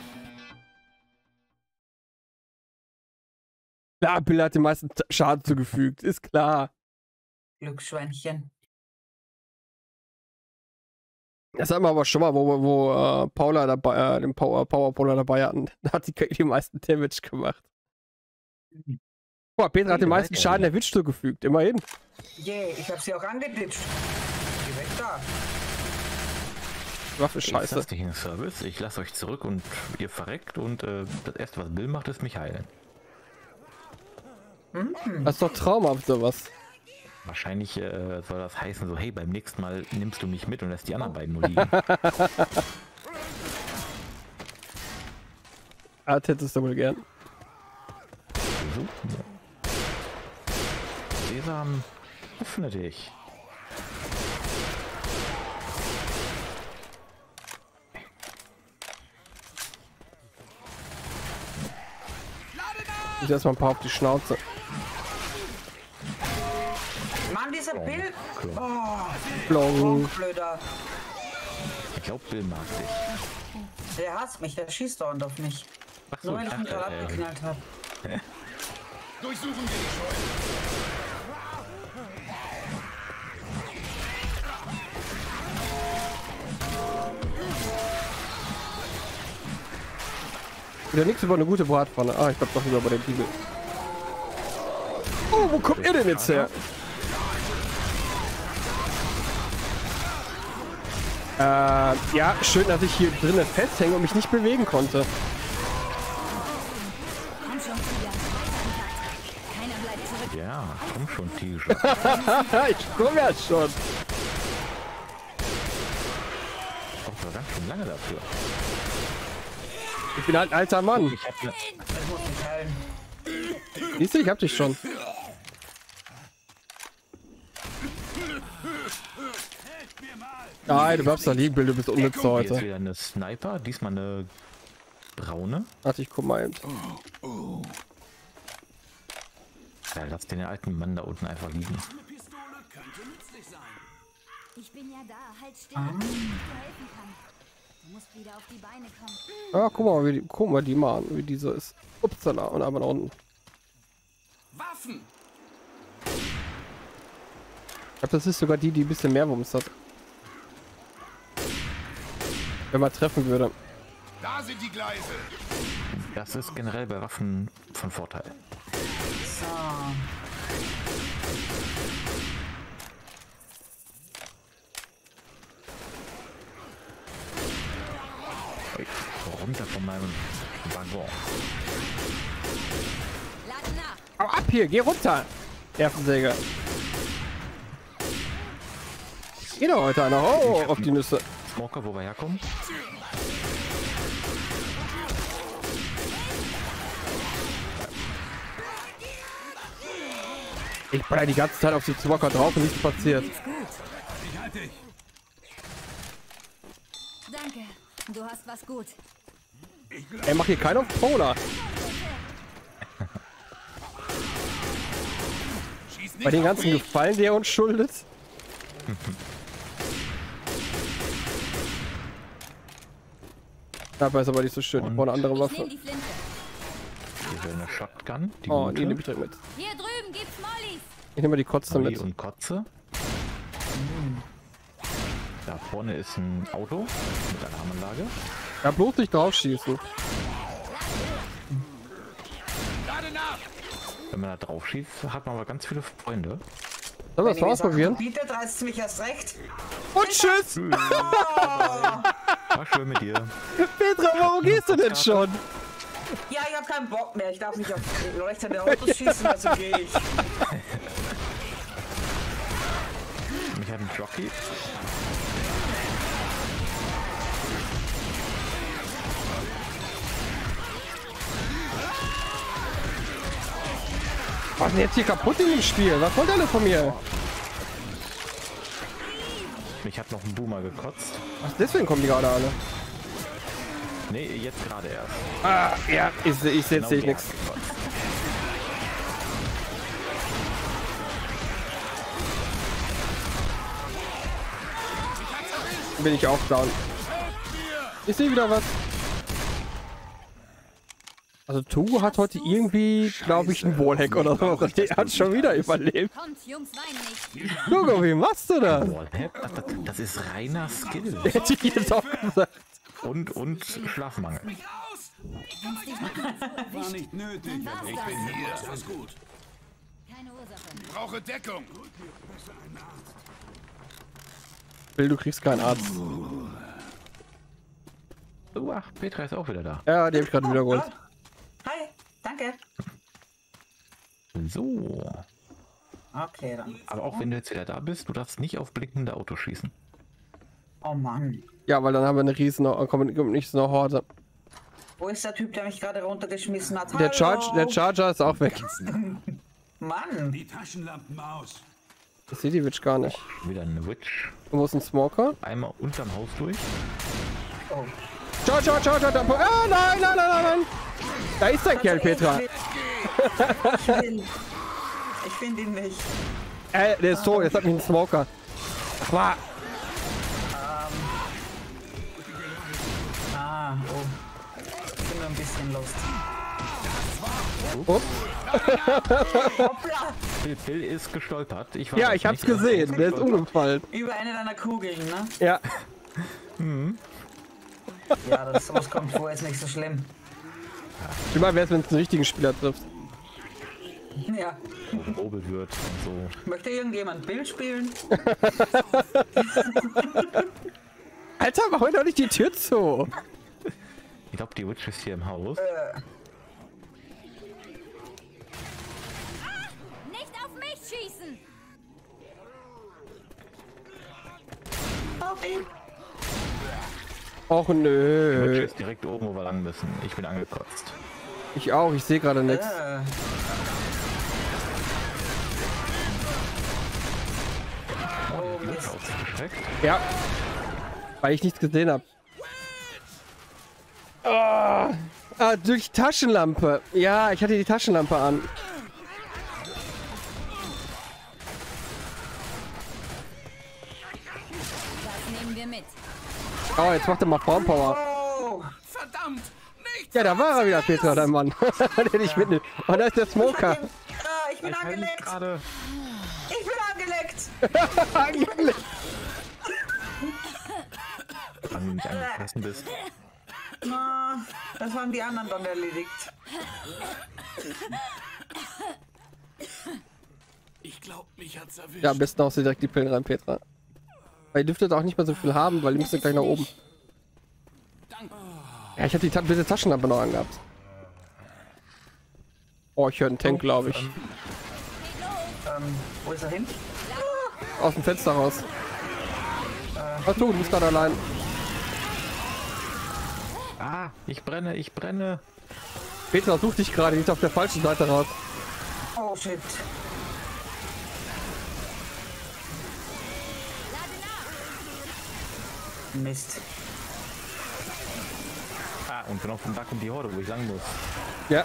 Ja, Bill hat den meisten Schaden zugefügt, ist klar. Glücksschweinchen. Das haben wir aber schon mal, wo Paula dabei, den Power Paula dabei hatten. Da hat die meisten Damage gemacht. Boah, Petra hat den meisten Schaden der Witch zugefügt, immerhin. Yeah, ich habe sie auch angeditscht. Geh weg da. Die Waffe ist Ist scheiße. das nicht ein Service? Ich lasse euch zurück und ihr verreckt und das erste, was Bill macht, ist mich heilen. Das ist doch traumhaft sowas. Wahrscheinlich soll das heißen so, hey, beim nächsten Mal nimmst du mich mit und lässt die anderen beiden nur liegen. Das hättest du wohl gern. So, ja. Sesam, öffne dich. Ich erstmal ein paar auf die Schnauze. Dieser Bill. Oh, Blong. blöder. Ich glaube, Bill mag dich. Der hasst mich, der schießt dauernd auf mich. Ach so, Nur wenn ich ihn gerade dachte, abgeknallt habe. Durchsuchen wir die Scheune. Wieder nichts über eine gute Bratpfanne. Ah, ich bleib doch lieber bei dem Tiegel. Oh, wo kommt ihr denn jetzt her? Ja, schön, dass ich hier drinnen festhänge und mich nicht bewegen konnte. Komm schon, Tiger. Keiner bleibt zurück. Ja, komm schon, Tiger. Ich komme ja schon. Kommt doch ganz schön lange dafür. Ich bin halt ein alter Mann. Ich hab ne, Das muss ich heilen. Siehst du, ich hab dich schon. Nein, du bleibst da liegen, Bill, du bist unnütz jetzt heute. wieder eine Sniper, diesmal eine braune. Warte, ich guck mal eben. Ja, lass den alten Mann da unten einfach liegen. Ich bin ja da. Halt still, damit ich dir helfen kann. Du musst wieder auf die Beine kommen. Ja, guck mal die mal an, wie die so ist. Upsala, und einmal nach unten. Waffen! Ich glaube, das ist sogar die ein bisschen mehr Wumms hat. Wenn man treffen würde. Da sind die Gleise! Das ist generell bei Waffen von Vorteil. So. Runter von meinem Waggon. Lade nach. Hau ab hier, geh runter! Nervensäge. Geht doch heute einer. Oh, auf die Nüsse. Smoker, wo wir herkommen? Ich bin ja die ganze Zeit auf die Smoker drauf und nichts passiert. Ich halte dich! Danke. Du hast was gut. Ey, mach hier keinen auf Polar. Schieß nicht Bei den auf ganzen mich. Gefallen, die er uns schuldet. Aber ist aber nicht so schön. Ich brauche eine andere Ich Waffe. nehme die Flinte. Hier wäre eine Shotgun. Die Oh, gute. die nehme ich direkt mit. Hier drüben gibt's Mollys. Ich nehme mal die Kotze Molly mit. und Kotze. Da vorne ist ein Auto mit Alarmanlage. Ja, bloß nicht draufschießen. Lade nach! Wenn man da drauf schießt, hat man aber ganz viele Freunde. Sollen wir das mal ausprobieren? Bietet, reißt mich erst recht. Und tschüss! War schön mit dir. Petra, warum gehst du denn schon? Ja, ich hab keinen Bock mehr. Ich darf nicht auf leuchtende Autos schießen, also gehe ich. Ich habe einen Jockey. Was ist denn jetzt hier kaputt in dem Spiel? Was wollt ihr alle von mir? Ich habe noch einen Boomer gekotzt. Ach, deswegen kommen die gerade alle. Nee, jetzt gerade erst. Ah, ja, ich sehe jetzt Genau sehe ich der nichts. hat gekotzt. Bin ich auch down. Ich sehe wieder was. Also Togo hat heute irgendwie, glaube ich, einen Wallhack oder so. Der hat schon wieder überlebt. Kommt, Jungs, weinen nicht. Togo, wie machst du das? Wallhack? Das ist reiner Skill. Hätte ich jetzt auch gesagt. Und Schlafmangel. War nicht nötig. Ich bin hier. Ist was gut. Keine Ursache. Brauche Deckung. Bill, du kriegst keinen Arzt. Oh, ach, Petra ist auch wieder da. Ja, die hab ich gerade wieder geholt. Hi, danke. So. Okay, dann. Aber auch wenn du jetzt wieder da bist, du darfst nicht auf blinkende Autos schießen. Oh Mann. Ja, weil dann haben wir eine riesen, kommt nicht so eine Horde. Wo ist der Typ, der mich gerade runtergeschmissen hat? Der Hallo? Charger ist auch weg. Mann. Die Taschenlampen aus. Ich sehe die Witch gar nicht. Wieder eine Witch. Wo ist ein Smoker? Einmal unterm Haus durch. Oh. Charger. Ah, nein. Da ist der Kerl, Petra. Ich finde ihn nicht. Der ist tot, jetzt hat mich ein Smoker. Ach, war. Oh. Ich bin nur ein bisschen lost. Ups. Hoppla! Bill ist gestolpert. Ich Ja, ich hab's gesehen. Der ist umgefallen. Über eine deiner Kugeln, ne? Ja. Ja, das sowas kommt vor, ist nicht so schlimm. Schlimmer wäre es, wenn es einen richtigen Spieler trifft. Ja. Obel wird und so. Möchte irgendjemand Bill spielen? Alter, mach heute doch nicht die Tür zu. Ich glaube, die Witch ist hier im Haus. Nicht auf mich schießen! Och Die Witch nö. ist direkt oben, wo wir lang müssen. Ich bin angekotzt. Ich auch, ich sehe gerade nichts. Oh, die Witch ausgestreckt. Ja. Weil ich nichts gesehen habe. Durch die Taschenlampe. Ja, ich hatte die Taschenlampe an. Das nehmen wir mit. Oh, jetzt macht er mal Formpower. Oh! Verdammt! Nicht! Ja, da war er wieder, Petra, dein Mann. Den ich mitnehme. Und da ist der Smoker. Ich bin angeleckt! Gerade. Ich bin angeleckt! Wenn du nicht angefressen bist. Na, das haben die anderen dann erledigt. Ich glaub, mich hat's erwischt. Ja, am besten haust du direkt die Pillen rein, Petra. Weil ihr dürftet auch nicht mehr so viel haben, weil ihr müsst gleich nach oben. Ja, ich habe die bitte Taschenlampe noch angehabt. Oh, ich höre einen Tank, glaube ich. Wo ist er hin? Aus dem Fenster raus. Ach du bist gerade allein. Ah, ich brenne, ich brenne. Petra sucht dich gerade, die ist auf der falschen Seite raus. Oh shit. Mist. Ah, und genau vom Dach um die Horde, wo ich lang muss. Ja.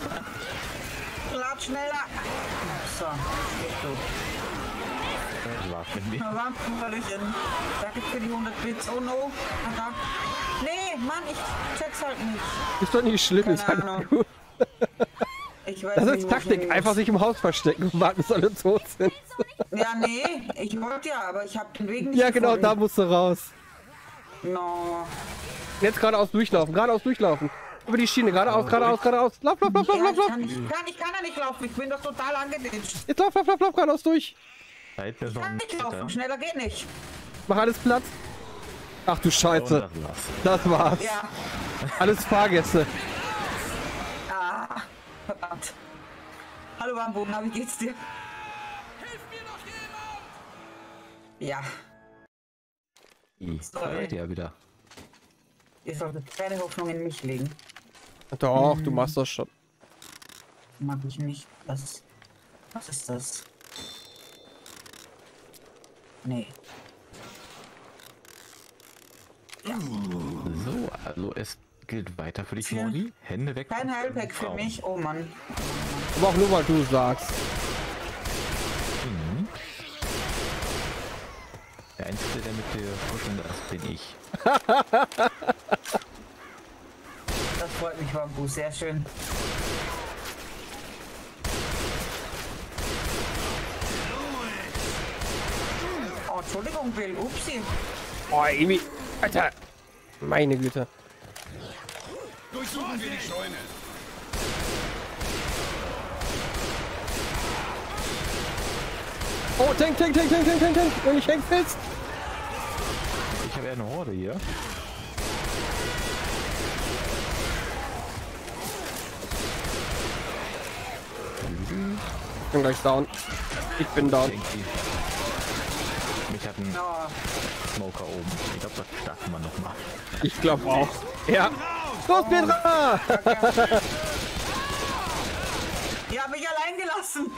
Lad schneller! So, du. Das war's mit mir. Hallöchen. Danke für die 100 Bits. Oh no. Aha. Nee, Mann, ich check's halt nicht. Ist doch nicht schlimm, ist Keine halt Ahnung. gut. Ich weiß Das nicht, ist wo ich Taktik, hin einfach muss. sich im Haus verstecken und warten, bis alle tot sind. Ja, nee, ich wollte ja, aber ich habe den Weg nicht Ja, genau, da gefunden. musst du raus. No. Jetzt geradeaus durchlaufen, geradeaus durchlaufen. Über die Schiene, geradeaus, geradeaus, geradeaus. Lauf, lauf, lauf, lauf, Ja, lauf, lauf. ich kann ja nicht laufen, ich bin doch total angeditscht. Jetzt lauf, lauf, lauf, lauf, geradeaus durch. Da hinten ist Ich noch kann ein nicht laufen, Gitter. schneller geht nicht. Mach alles Platz. Ach du Und Scheiße, das war's. das war's. Ja, Alles Fahrgäste. verdammt. Hallo Warmboden, wie geht's dir? Hilf mir doch jemand! Ja, Da seid ihr ja wieder. ihr solltet keine Hoffnung in mich legen. Doch, du machst das schon. Mag ich nicht. Was ist das? Nee. So, also es gilt weiter für dich, Moni. Hände weg. Kein von Heilpack für Frauen. mich. Oh Mann. Aber auch nur, weil du sagst. Der Einzige, der mit dir kuscheln darf, bin ich. Das freut mich, Wambu. Sehr schön. Oh, Entschuldigung, Bill. Upsi. Oh, Emi. Alter. Meine Güte. Durchsuchen wir die Scheune! Oh, Tank, Tank, Tank, Tank, Tank, Tank, Tank. Und ich häng fest. Ich habe eher eine Horde hier. Ich bin gleich down. Ich bin down. Irgendwie. Mich hat ein Oh, Smoker oben. Ich glaube, das starten wir nochmal. Ich glaube auch. Ja. Los, Petra! ihr habt mich allein gelassen.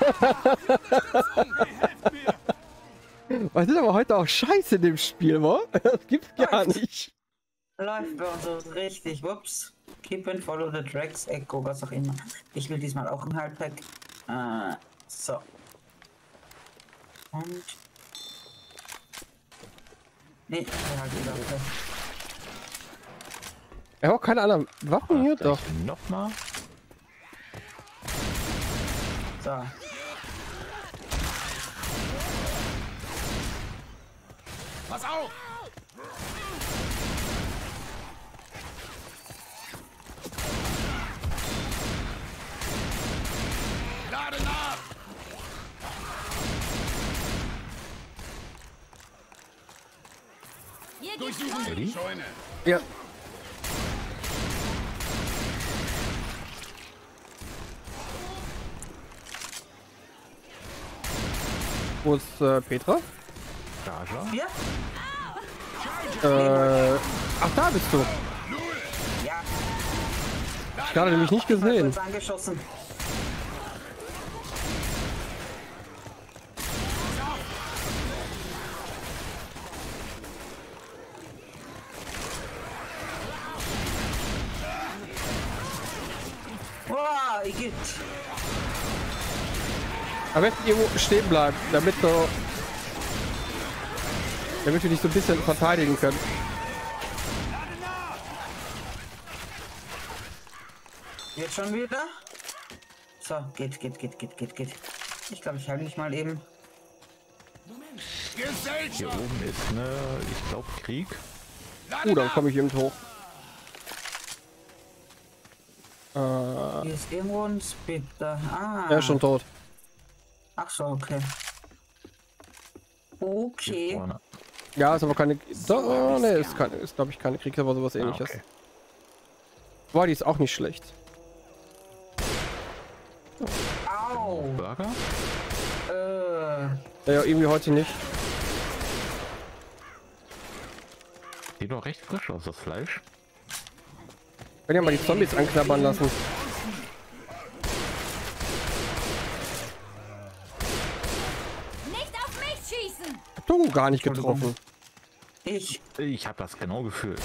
Was ist aber heute auch scheiße in dem Spiel, wa? Das gibt's gar nicht. Läuft bei uns so richtig. Whoops. Keep and follow the tracks. Echo, was auch immer. Ich will diesmal auch ein Heilpack. So. Und... Nee, ja, geht auch. Er hat auch keine anderen Waffen hier, doch. Nochmal. So. Pass auf! Lade nach! Hier geht's Durchsuchen wir die Scheune. Ja. Wo ist Petra? Raja. Hier? Ach, da bist du. Ja. Ich hatte nämlich nicht gesehen. Kurz angeschossen. Boah, Igitt. Aber jetzt irgendwo stehen bleiben, damit wir dich so ein bisschen verteidigen können. Jetzt schon wieder? So, geht. Ich glaube, ich halte mich mal eben. Hier Gesellschaft! oben ist ne, ich glaube Krieg. Dann komme ich eben hoch. Hier ist irgendwo ein Spitter. Ah. Er ist schon tot. Ach so, okay. Hier Okay. vorne. Ja, ist aber keine... Oh, ne, ist glaube ich keine Krieg, aber sowas ähnliches. okay. Boah, die ist auch nicht schlecht. Au. Burger? Ja, irgendwie heute nicht. Sieht doch recht frisch aus, das Fleisch. Können ja mal die Zombies anknabbern lassen. Nicht auf mich schießen! Du, gar nicht getroffen. Ich. Ich habe das genau gefühlt.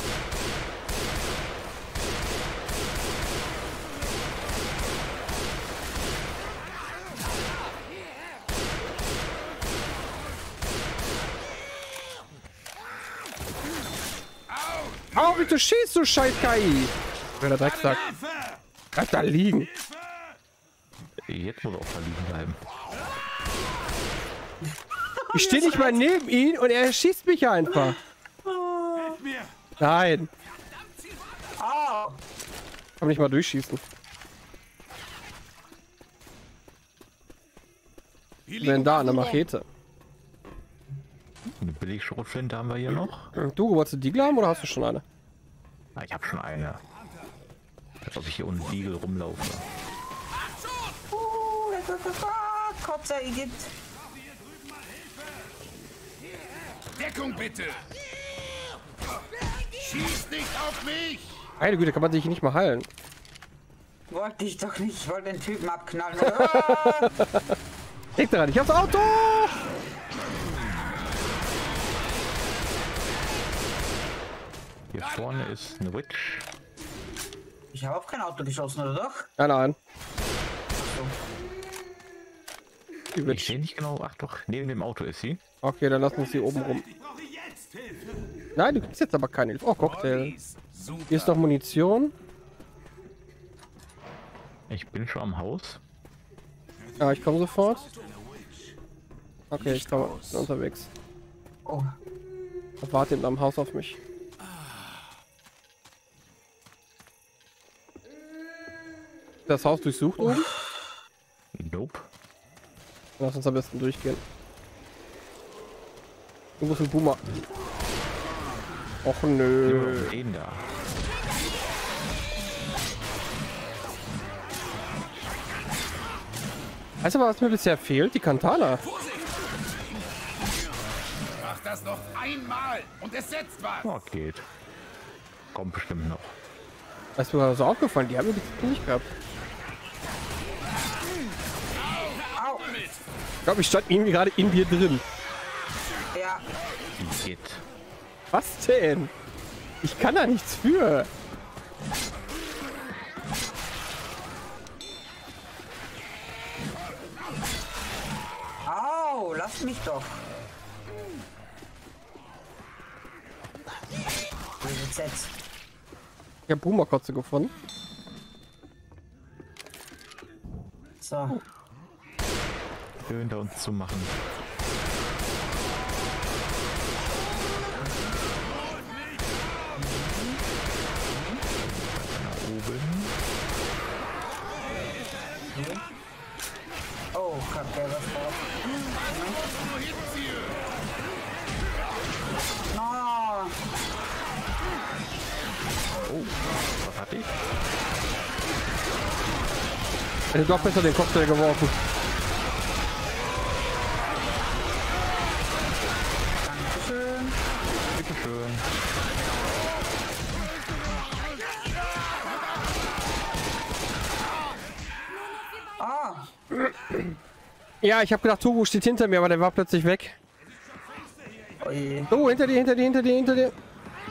Au, bitte schießt du scheiß KI! Wer der Drecksack. Bleib da liegen. Jetzt muss er auch da liegen bleiben. Ich stehe nicht mal neben ihn und er schießt mich einfach. Nein. Au. Kann nicht mal durchschießen. Wenn da eine Machete. Eine Billig-Schrotflinte haben wir hier noch. Du, wolltest du die haben oder hast du schon eine? Ah, ich habe schon eine. Als ob ich hier ohne Igel rumlaufe. Kotzer, Igitt. Deckung bitte! Schieß nicht auf mich! Meine Güte, kann man sich nicht mal heilen. Wollte ich doch nicht. Ich wollte den Typen abknallen. Leg da rein, ich hab's Auto! Hier vorne ist eine Witch. Ich habe auf kein Auto geschossen, oder doch? Ja, nein. Die Ich Witch. sehe nicht genau. Ach doch, neben dem Auto ist sie. Okay, dann lass uns hier oben rum. Nein, du kriegst jetzt aber keine Hilfe. Oh, Cocktail. Hier ist noch Munition. Ich bin schon am Haus. Ja, ich komme sofort. Okay, ich bin unterwegs. Oh. Warte eben am Haus auf mich. Das Haus durchsucht oben? Nope. Lass uns am besten durchgehen. Du musst ein Boomer. Och nö. Den da. Weißt du, was mir bisher fehlt? Die Katana. Mach das noch einmal und es setzt was! Oh, geht. Kommt bestimmt noch. Weißt du, was so aufgefallen? Die haben wir bis nicht gehabt. Ich glaube, ich stand irgendwie gerade in dir drin. Ja. Geht. Was denn? Ich kann da nichts für. Au, lass mich doch. Jetzt. Ich hab Boomerkotze gefunden. So. Schön da uns zu machen. Nach oben. Oh, kacke, was drauf. No. Oh, was hatte ich? Ich hätte doch besser den Cocktail geworfen. Dankeschön. Bitteschön. Ah, Ja, ich habe gedacht, Togo steht hinter mir, aber der war plötzlich weg. oje. Oh, hinter dir, hinter dir, hinter dir, hinter dir.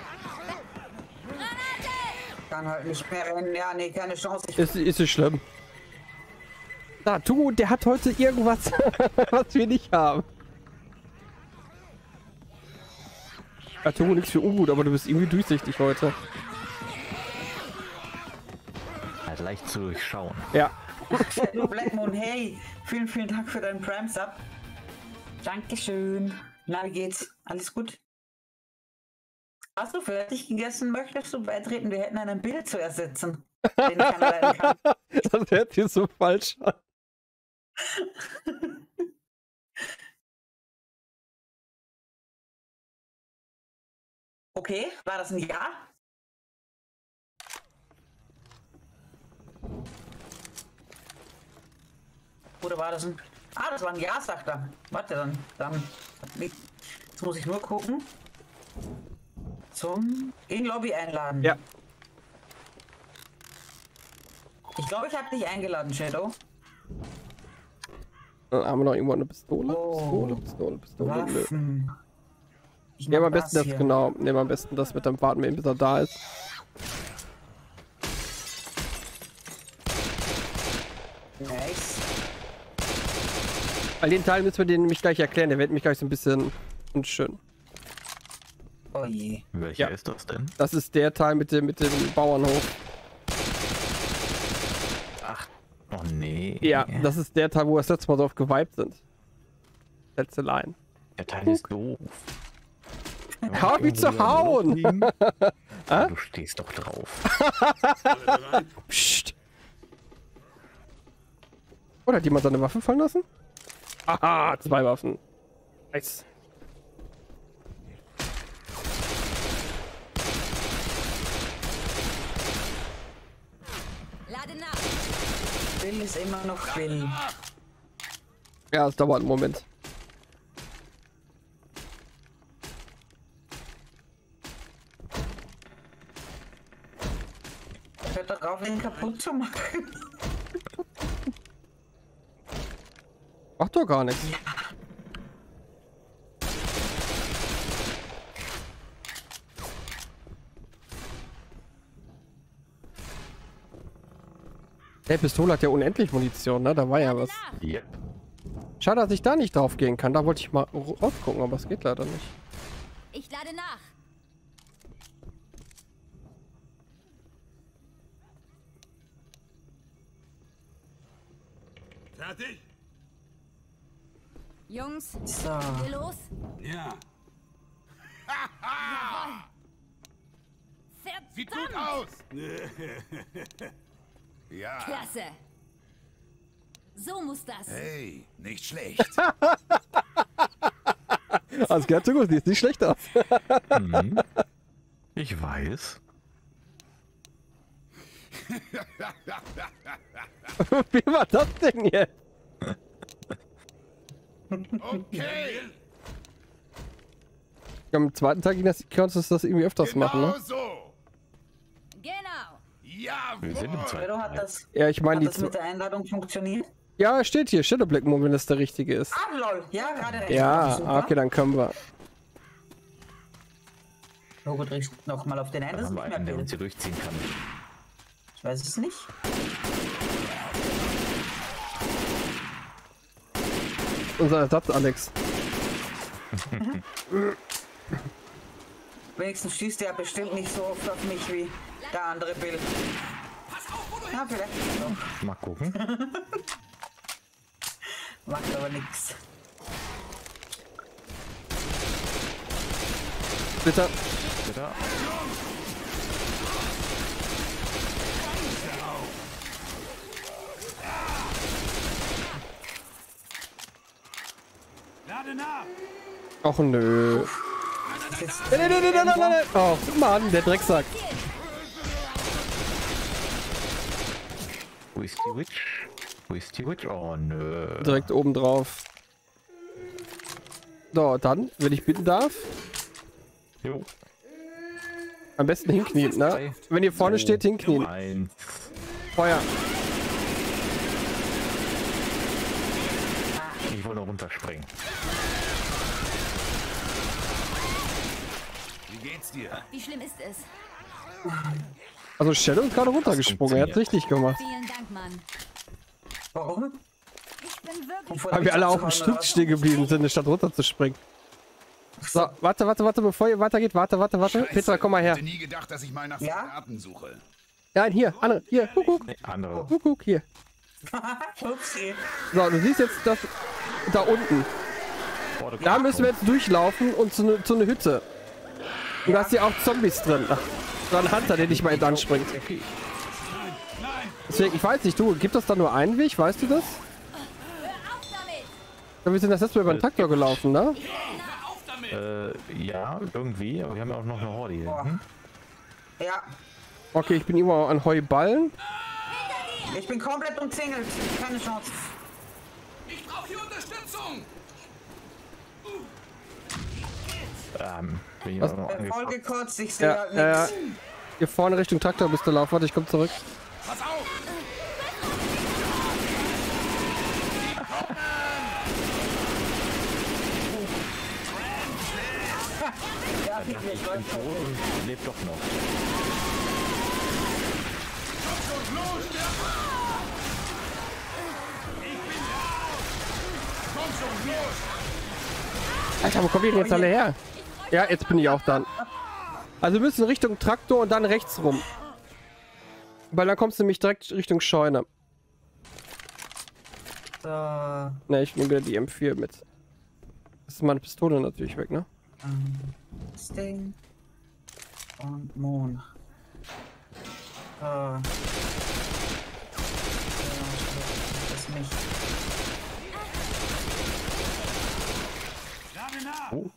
Kann halt nicht mehr rennen. Ja, nee, keine Chance. Ich Ist nicht schlimm. Da, Togo, der hat heute irgendwas, was wir nicht haben. Ja, Togo, nichts für ungut, aber du bist irgendwie durchsichtig heute. Halt leicht zu durchschauen. Ja. Shadow Black Moon, hey, vielen, vielen Dank für deinen Prime Sub. Dankeschön. Na, wie geht's? Alles gut? Hast du fertig gegessen? Möchtest du beitreten? Wir hätten einen Bild zu ersetzen, den ich anleiten kann. Das hört sich so falsch an. Okay, war das ein Ja? Oder war das ein... Ah, das war ein Ja, sagt er. Warte, dann... Jetzt muss ich nur gucken. Zum... In Lobby einladen. Ja. Ich glaube, ich habe dich eingeladen, Shadow. Dann haben wir noch irgendwo eine Pistole. Oh. Pistole. Nö. Waffen. Ich Nehmen wir am mach besten das, hier. genau. Nehmen wir am besten das mit, dann warten wir, bis er da ist. Nice. Weil den Teil müssen wir den nämlich gleich erklären. Der wird mich gleich so ein bisschen unschön. Oh je. Welcher Ja. ist das denn? Das ist der Teil mit dem Bauernhof. Ach, oh nee. Ja, das ist der Teil, wo wir das letzte Mal drauf gewiped sind. Letzte Line. Der Teil ist doof. Hau mich zu hauen! Du stehst doch drauf. Psst. Oder hat jemand seine Waffe fallen lassen? Aha, 2 Waffen. Nice. Lade nach. Bill ist immer noch Bill. Ja, es dauert einen Moment. Hört doch auf, ihn kaputt zu machen. Macht doch gar nichts. Der Pistole hat ja unendlich Munition, ne? Da war ja was. Yep. Schade, dass ich da nicht drauf gehen kann. Da wollte ich mal rausgucken, aber es geht leider nicht. Ich lade nach. Fertig? Jungs, So. wir los? Ja. Sieht gut Verdammt! aus. Ja. Klasse. So muss das. Hey, nicht schlecht. Also, gehört zu gut, sieht nicht schlecht aus. Mhm. Ich weiß. Wie war das denn jetzt? Okay. Am zweiten Tag konntest du das irgendwie öfters machen, ne? Genau so. Genau. Wir sind im Jawohl. zweiten Shadow, hat Teil. das, Ja, ich meine, hat die. das mit der Einladung funktioniert? Ja, steht hier, Shadow Black Moon, wenn das der richtige ist. Ah, lol. Ja, gerade recht. Ja, Super. okay, dann können wir. Logo drückst nochmal auf den einen. Dann Das ist haben wir nicht mehr einen, der uns Bild. hier durchziehen kann. Ich weiß es nicht. Unser Ersatz, Alex. Wenigstens schießt der bestimmt nicht so oft auf mich wie der andere Bill. Ja, vielleicht. Doch. Mal gucken. Macht aber nichts. Bitte. Bitte. Lade nach! Och nö. Nein. Oh Mann, der Drecksack. Wo ist die Witch? Wo ist die Witch? Oh nö. Direkt oben drauf. So, dann, wenn ich bitten darf, Jo. am besten hinknien, ne? Wenn ihr vorne steht, hinknien. 1. Feuer. Ich wollte noch runterspringen. Wie geht's dir? Wie schlimm ist es? Also Shadow ist gerade runtergesprungen, er hat richtig gemacht. Vielen Dank, Mann. Warum? Ich bin wirklich... Weil wir alle auf dem Stück stehen geblieben sind, statt runterzuspringen. So, warte, bevor ihr weitergeht, warte. Petra, komm mal Ich her. hätte nie gedacht, dass ich mal nach Ja? Soldaten suche. Nein, hier, Anne, hier, guck, Nee, andere. hier. Upsi. So, du siehst jetzt das da unten. Oh, Da müssen wir jetzt durchlaufen und zu einer Hütte. Und da ist hier auch Zombies drin. Ach, so ein Hunter, der dich mal eben anspringt. Deswegen, ich weiß nicht, du, gibt es da nur einen Weg, weißt du das? Hör auf damit! Ja, wir sind das letzte Mal über den Traktor gelaufen, ne? Ja, irgendwie. Aber wir haben ja auch noch eine Horde hier. Hm? Ja, Okay, ich bin immer an Heuballen. ich bin komplett umzingelt. Keine Chance. Ich brauche hier Unterstützung! Bin ich auch noch Voll angefasst. gekotzt, ich sehe Ja, halt ja. nichts. Hier vorne Richtung Traktor bist du laufen. Warte, ich komm zurück. Pass auf! Ja, ich Ich bin tot und lebt doch noch. Komm schon, los! Alter, wo kommen die denn jetzt alle her? Ja, jetzt bin ich auch dann. Also wir müssen Richtung Traktor und dann rechts rum. Weil dann kommst du nämlich direkt Richtung Scheune. So, Ne, ich nehme wieder die M4 mit. Das ist meine Pistole natürlich weg, ne? Sting und Moon. So. Das nicht. Lade nach! Oh.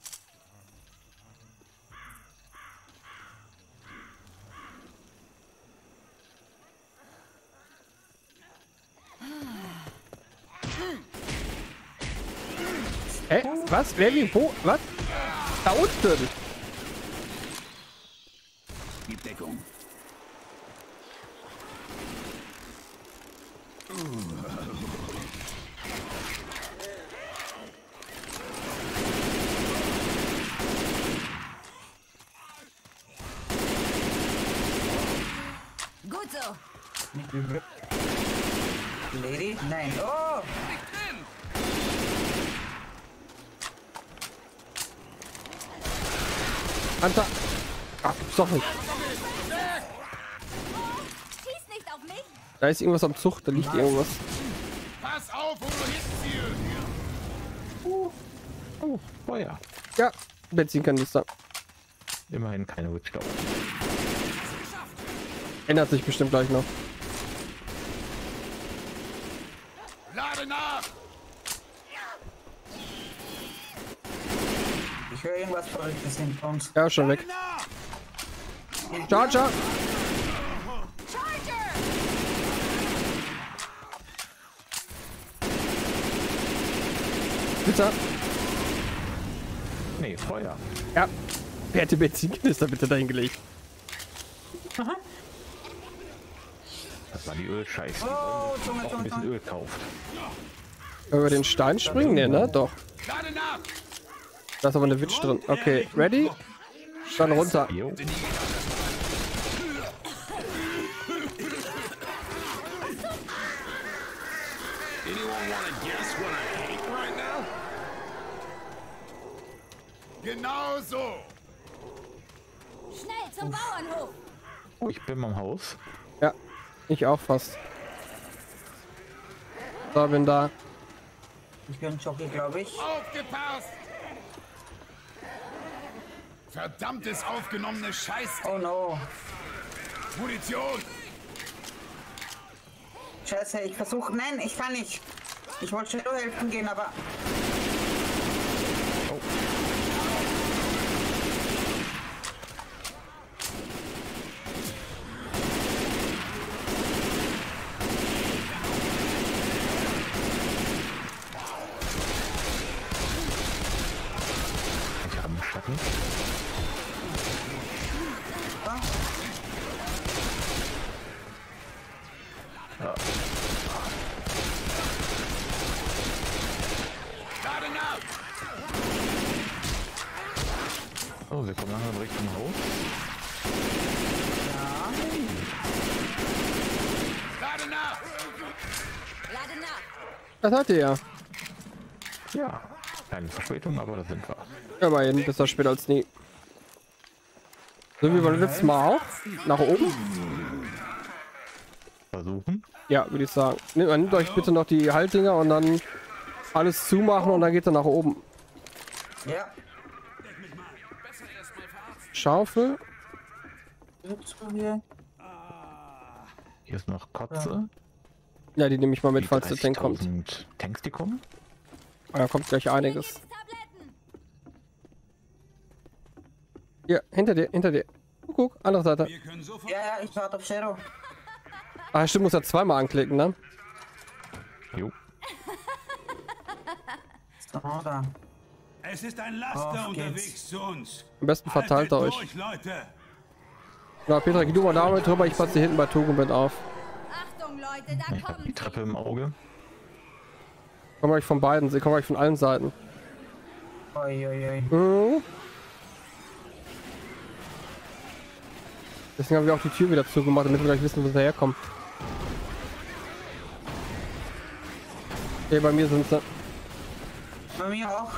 Hä? Was? Wer wie? Wo? Was? Da unten! Gib Deckung. Gut so. Nicht übel. Lady? Nein. Oh! Hunter! Ach, doch nicht. Schieß nicht auf mich. Da ist irgendwas am Zug, da liegt irgendwas. Pass auf, wo du hinziehst! Oh, Feuer. Ja, Benzinkanister. Immerhin keine Witch da oben. Ändert sich bestimmt gleich noch. Lade nach! Ich höre irgendwas Verrücktes hinter uns. Ja, schon weg. Nach! Charger! Bitte. Nee, Feuer. Ja. Wer hätte Benzinkanister bitte dahin gelegt? Das war die Ölscheiße. Oh, Zunge, Auch ein bisschen Öl kauft. Über den Stein springen? Ne, ne? Doch. Lade nach! Da ist aber eine Witch drin. Okay, ready? Dann runter. Jo. Anyone want to guess what I hate right now? Genau so. Schnell zum Bauernhof! Oh, ich bin am Haus. Ja, ich auch fast. So, bin da. Ich bin Jockey, glaube ich. Aufgepasst! Verdammtes aufgenommene Scheiß. Oh no. Munition! Scheiße, ich versuche. Nein, ich kann nicht. Ich wollte Shadow helfen gehen, aber. Ich habe einen Schatten. Laden ab! Oh, wir kommen langsam Richtung Haus. Laden ab! Lade nach! Das hat ihr ja. Ja. Keine Verspätung, aber da sind wir. Ja, aber eben besser später als nie. So wie beim letzten Mal auch. Nach oben. Versuchen. Ja, würde ich sagen. Nehmt euch bitte noch die Haltdinger und dann alles zumachen und dann geht er nach oben. Ja. Schaufel. Hier. Hier ist noch Kotze. Ja, die nehme ich mal mit, Die falls der Tank kommt. 30.000 Tanks, die kommen. Da kommt gleich einiges. Tabletten! Hier, hinter dir, hinter dir. Guck, andere Seite. Wir können sofort. Ja, ich warte auf Shadow. Ah, stimmt, muss ja zweimal anklicken, ne? Jo. So, da. Es ist ein Laster Auf unterwegs geht's. zu uns. Am besten verteilt er euch. Durch, Leute. Na, Petra, geh du mal damit drüber, ich passe hier hinten bei Tugendbett auf. Achtung, Leute, da Ich habe kommen die Treppe im Auge. Kommt euch von beiden, sie kommen euch von allen Seiten. Oi, oi, oi. Mhm. Deswegen haben wir auch die Tür wieder zugemacht, damit wir gleich wissen, wo sie herkommen. Okay, bei mir sind sie. Bei mir auch.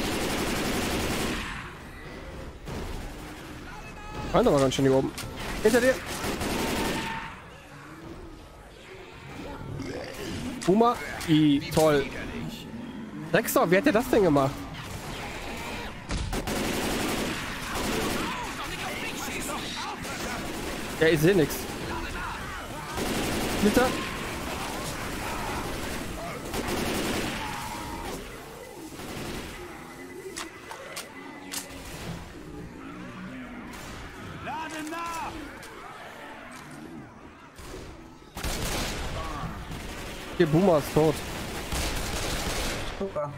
Halt aber ganz schön hier oben. Hinter dir. Boomer. Toll. Dexter, wie hat der das denn gemacht? Ja, ich sehe nichts. Bitte. Laden nach! Hier, Boomer ist tot. Super.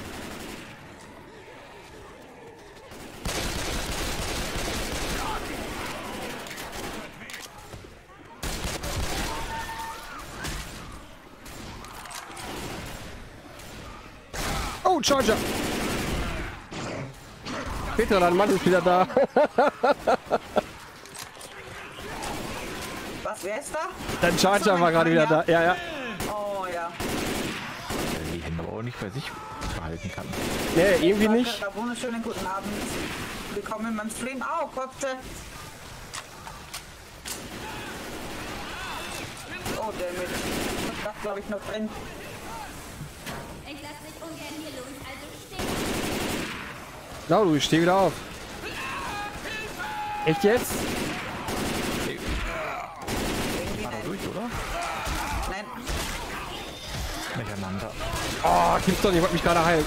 Oh, Charger. Petra, dein Mann ist wieder da. Was, wer ist da? Dein Charger war gerade wieder da. Ja, ja. Oh ja. Der die Hände aber auch nicht bei sich behalten kann. Nee, irgendwie nicht. Danke, wunderschönen guten Abend. Willkommen in meinem Stream. Au, Kotze. Oh, der mit. Das glaube ich noch drin. Ich lasse dich ungern hier los, also steh. Na du, ich stehe wieder auf. Echt jetzt? War da durch, oder? Nein. Miteinander. Oh, gibt's doch nicht, ich wollte mich gerade heilen.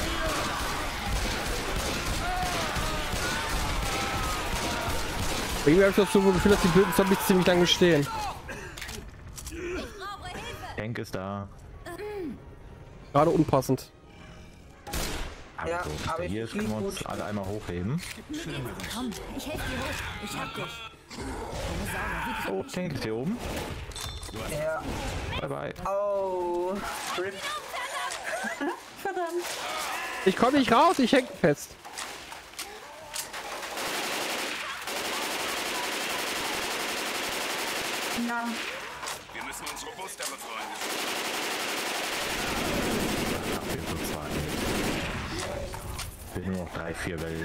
Irgendwie habe ich das so Gefühl, dass die blöden Zombies ziemlich lange stehen. Ich brauche Hilfe! Tank ist da. Gerade unpassend. Also, Ja, bis aber der ich hier ist, flieg können wir uns gut. alle einmal hochheben. Komm, ich helfe dir hoch. Ich hab dich. Keine Sorge, wir Oh, Tank ist hier oben. Ja. Bye bye. Oh. RIP. Verdammt. Ich komme nicht raus, ich häng fest. Ja. Wir müssen uns robuster befreundet. nur noch 3, 4 Wellen.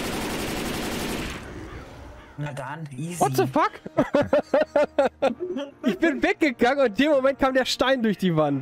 Na dann, easy. What the fuck? Ich bin weggegangen und in dem Moment kam der Stein durch die Wand.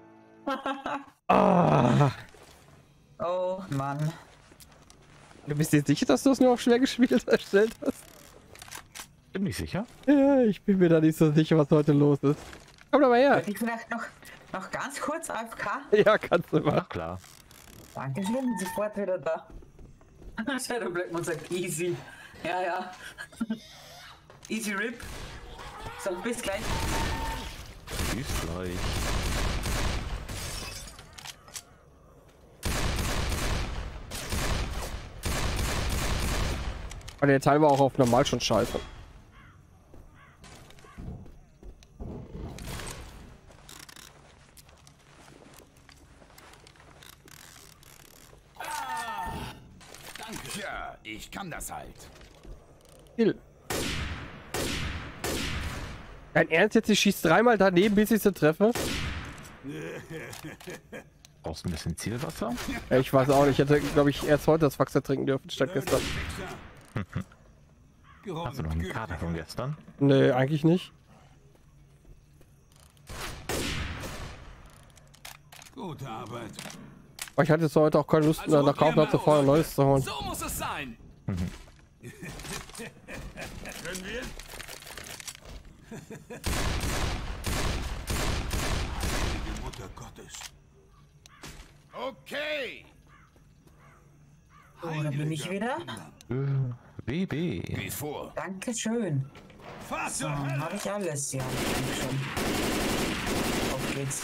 Ah. Oh Mann. Du bist dir sicher, dass du es nur auf schwer gespielt erstellt hast? Ziemlich sicher. Ja, ich bin mir da nicht so sicher, was heute los ist. Komm doch mal her. Darf ich vielleicht noch ganz kurz AFK? Ja, kannst du machen. Ach klar. Dankeschön, sofort wieder da. Shadow Blackmon sagt easy. Ja, ja. Easy Rip. So, bis gleich. Bis gleich. Aber der Teil war auch auf normal schon scheiße. Danke. Tja, ich kann das halt. Kill. Dein Ernst jetzt? Ich schieß dreimal daneben, bis ich sie treffe? Brauchst du ein bisschen Zielwasser? Ja, ich weiß auch nicht. Ich hätte, glaube ich, erst heute das Wachser trinken dürfen, statt gestern. Hast du noch einen Kater von gestern? Nee, eigentlich nicht. Gute Arbeit. Aber ich hatte jetzt heute auch keine Lust, Also, nach Kaufland zu fahren und Neues zu holen. So muss es sein. Können wir? Heilige Mutter Gottes. Okay. So, da bin ich wieder. BB. Geh vor. Dankeschön. So, Vater. habe ich alles. Ja, Dankeschön. Auf geht's.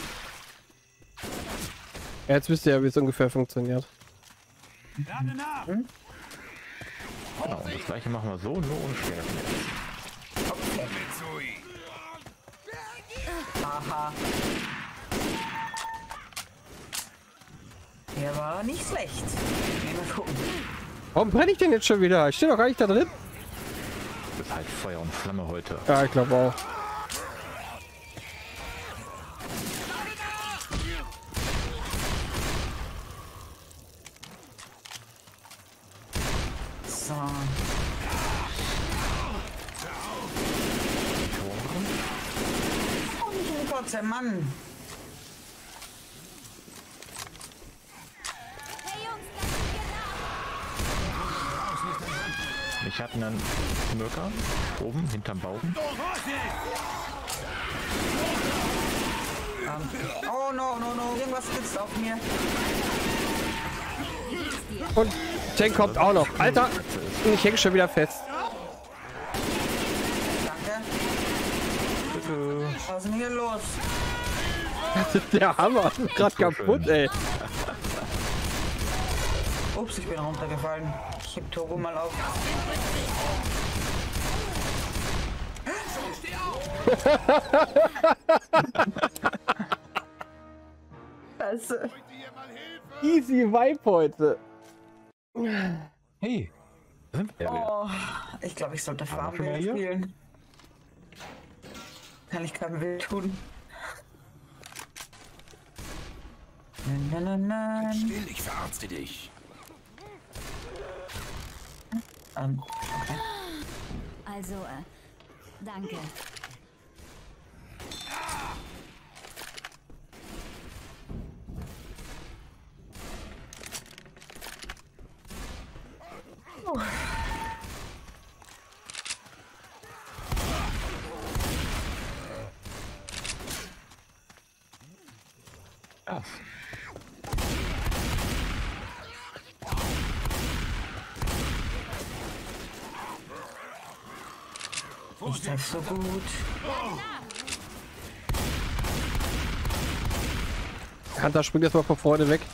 Ja, jetzt wisst ihr ja, wie es ungefähr funktioniert. Lade nach. Genau, und das gleiche machen wir so, nur ohne Schwerten. Okay. Mitsui. Haha. Der war nicht schlecht. Mal gucken. Warum brenne ich denn jetzt schon wieder? Ich stehe doch gar nicht da drin. Das ist halt Feuer und Flamme heute. Ja, ich glaube auch. So. Oh, mein Gott, der Mann. Hey Jungs, das sind wir da. Ich hatte einen Mürker oben hinterm Baum. Oh no, no, no. Irgendwas sitzt auf mir. Und Tank kommt auch noch. Alter, ich hänge schon wieder fest. Danke. Was ist denn hier los? Das ist der Hammer. Das ist gerade kaputt, ey. Ups, ich bin runtergefallen. Ich heb Turbo mal auf. Scheiße. Easy Vibe heute. Hey, da sind wir wieder. Oh, ich glaube, ich sollte wir schon mal Farmville hier? spielen. Kann ich keinem Wild tun. Nein. Still, ich verarzte dich. Okay. Also, danke. Ja. Ist das so gut? Hunter springt jetzt mal von vorne weg.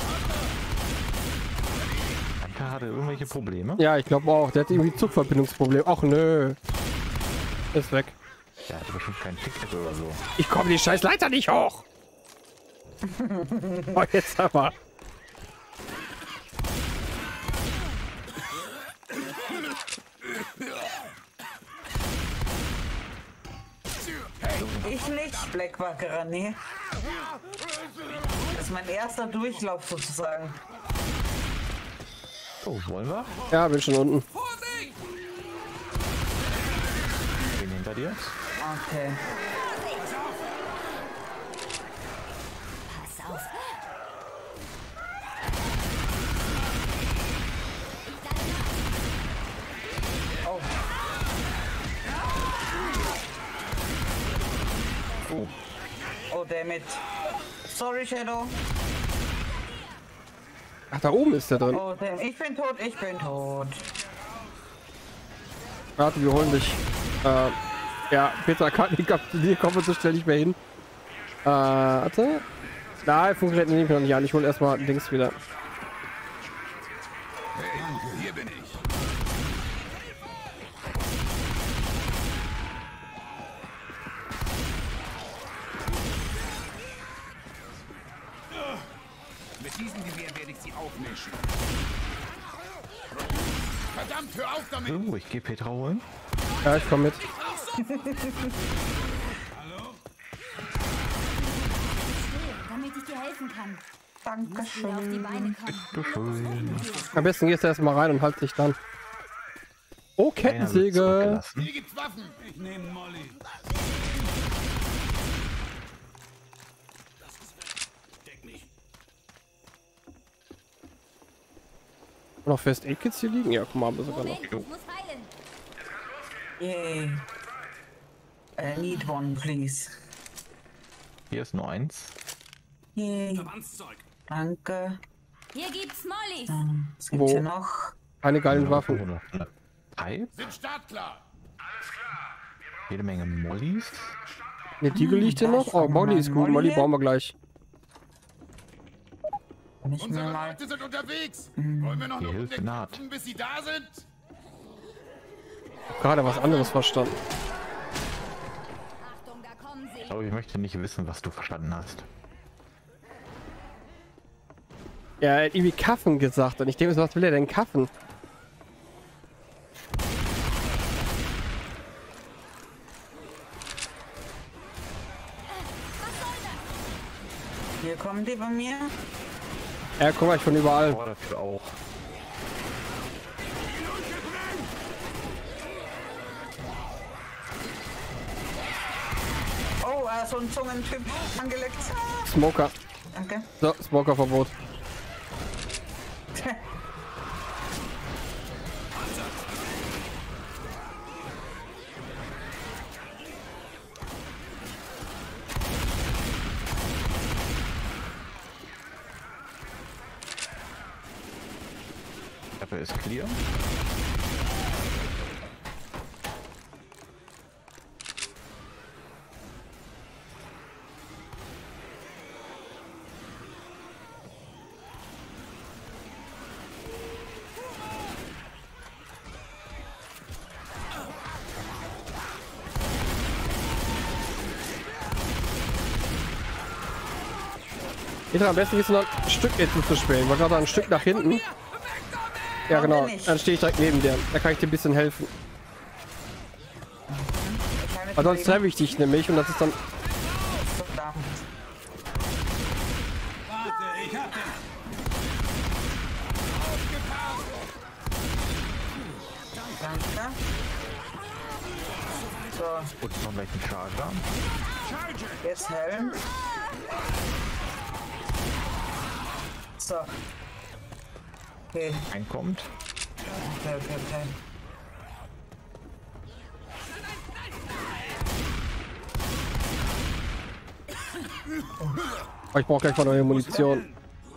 Anka hatte irgendwelche Probleme. Ja, ich glaube auch. Der hat irgendwie Zugverbindungsproblem. Ach nö. Ist weg. Der hatte bestimmt keinen Ticket oder so. Ich komme die scheiß Leiter nicht hoch. Oh, jetzt aber. Ich nicht, Blackwackerer, nee. Das ist mein erster Durchlauf sozusagen. Oh, wollen wir? Ja, bin schon unten. Vorsicht! Bin hinter dir. Okay. Pass auf. Oh, dammit. Sorry, Shadow. Ach, da oben ist der drin. Oh, damn. Ich bin tot, ich bin tot. Warte, wir holen dich. Ja, Petra kann nicht kapitulieren, kommen wir so schnell nicht mehr hin. Warte. Nein, Funkgerät nehme ich noch nicht an. Ich hole erstmal Dings wieder. Hey, hier bin ich. Mit diesem Gewehr werde ich sie aufmischen. Verdammt, hör auf damit! So, ich gehe Petra holen. Ja, ich komme mit. Damit ich dir helfen kann. Dankeschön. Wieder auf die Beine kommen. Am besten gehst du erstmal rein und halt dich dann. Oh, Kettensäge. Zurückgelassen. Hier gibt's Waffen! Ich nehme Molly. Deck mich. Noch First Aid Kits hier liegen? Ja, guck mal, haben wir sogar noch. Moment, ich muss heilen. Yay. I need one, please. Hier ist nur eins. Yay. Verbandszeug. Danke. Hier gibt's Mollys. Was gibt's Wo? hier noch? Keine geilen Waffen. Oder eine Pipe. Sind startklar. Jede Menge Mollys. Ne, die liegt hier noch. Oh, Molly ist gut. Molly bauen wir gleich. Nicht mehr Unsere mal. Leute sind unterwegs. Wollen wir noch Die eine Hilfe Runde naht. kämpfen, bis sie da sind? Gerade was anderes verstanden. Achtung, da kommen sie. Aber ich möchte nicht wissen, was du verstanden hast. Ja, er hat irgendwie Kaffen gesagt. Und ich denke, was will er denn Kaffen? Hier kommen die bei mir. Ja, guck mal, ich von überall. Oh, dafür auch. Oh, so ein Zungentyp angeleckt. Smoker. Danke. So, Smoker-Verbot. Dafür ist clear. Petra, am besten gehst du noch ein Stück jetzt zu spielen. Weil gerade ein Stück nach hinten. Ja, genau. Dann stehe ich direkt neben dir. Da kann ich dir ein bisschen helfen. Weil sonst treffe ich dich nämlich und das ist dann. Verdammt. Warte, ich hab den. Danke. So, Und noch gleich einen Charger. jetzt Helm. So. Okay, Reinkommt. okay. Oh, ich brauche gleich mal neue Munition.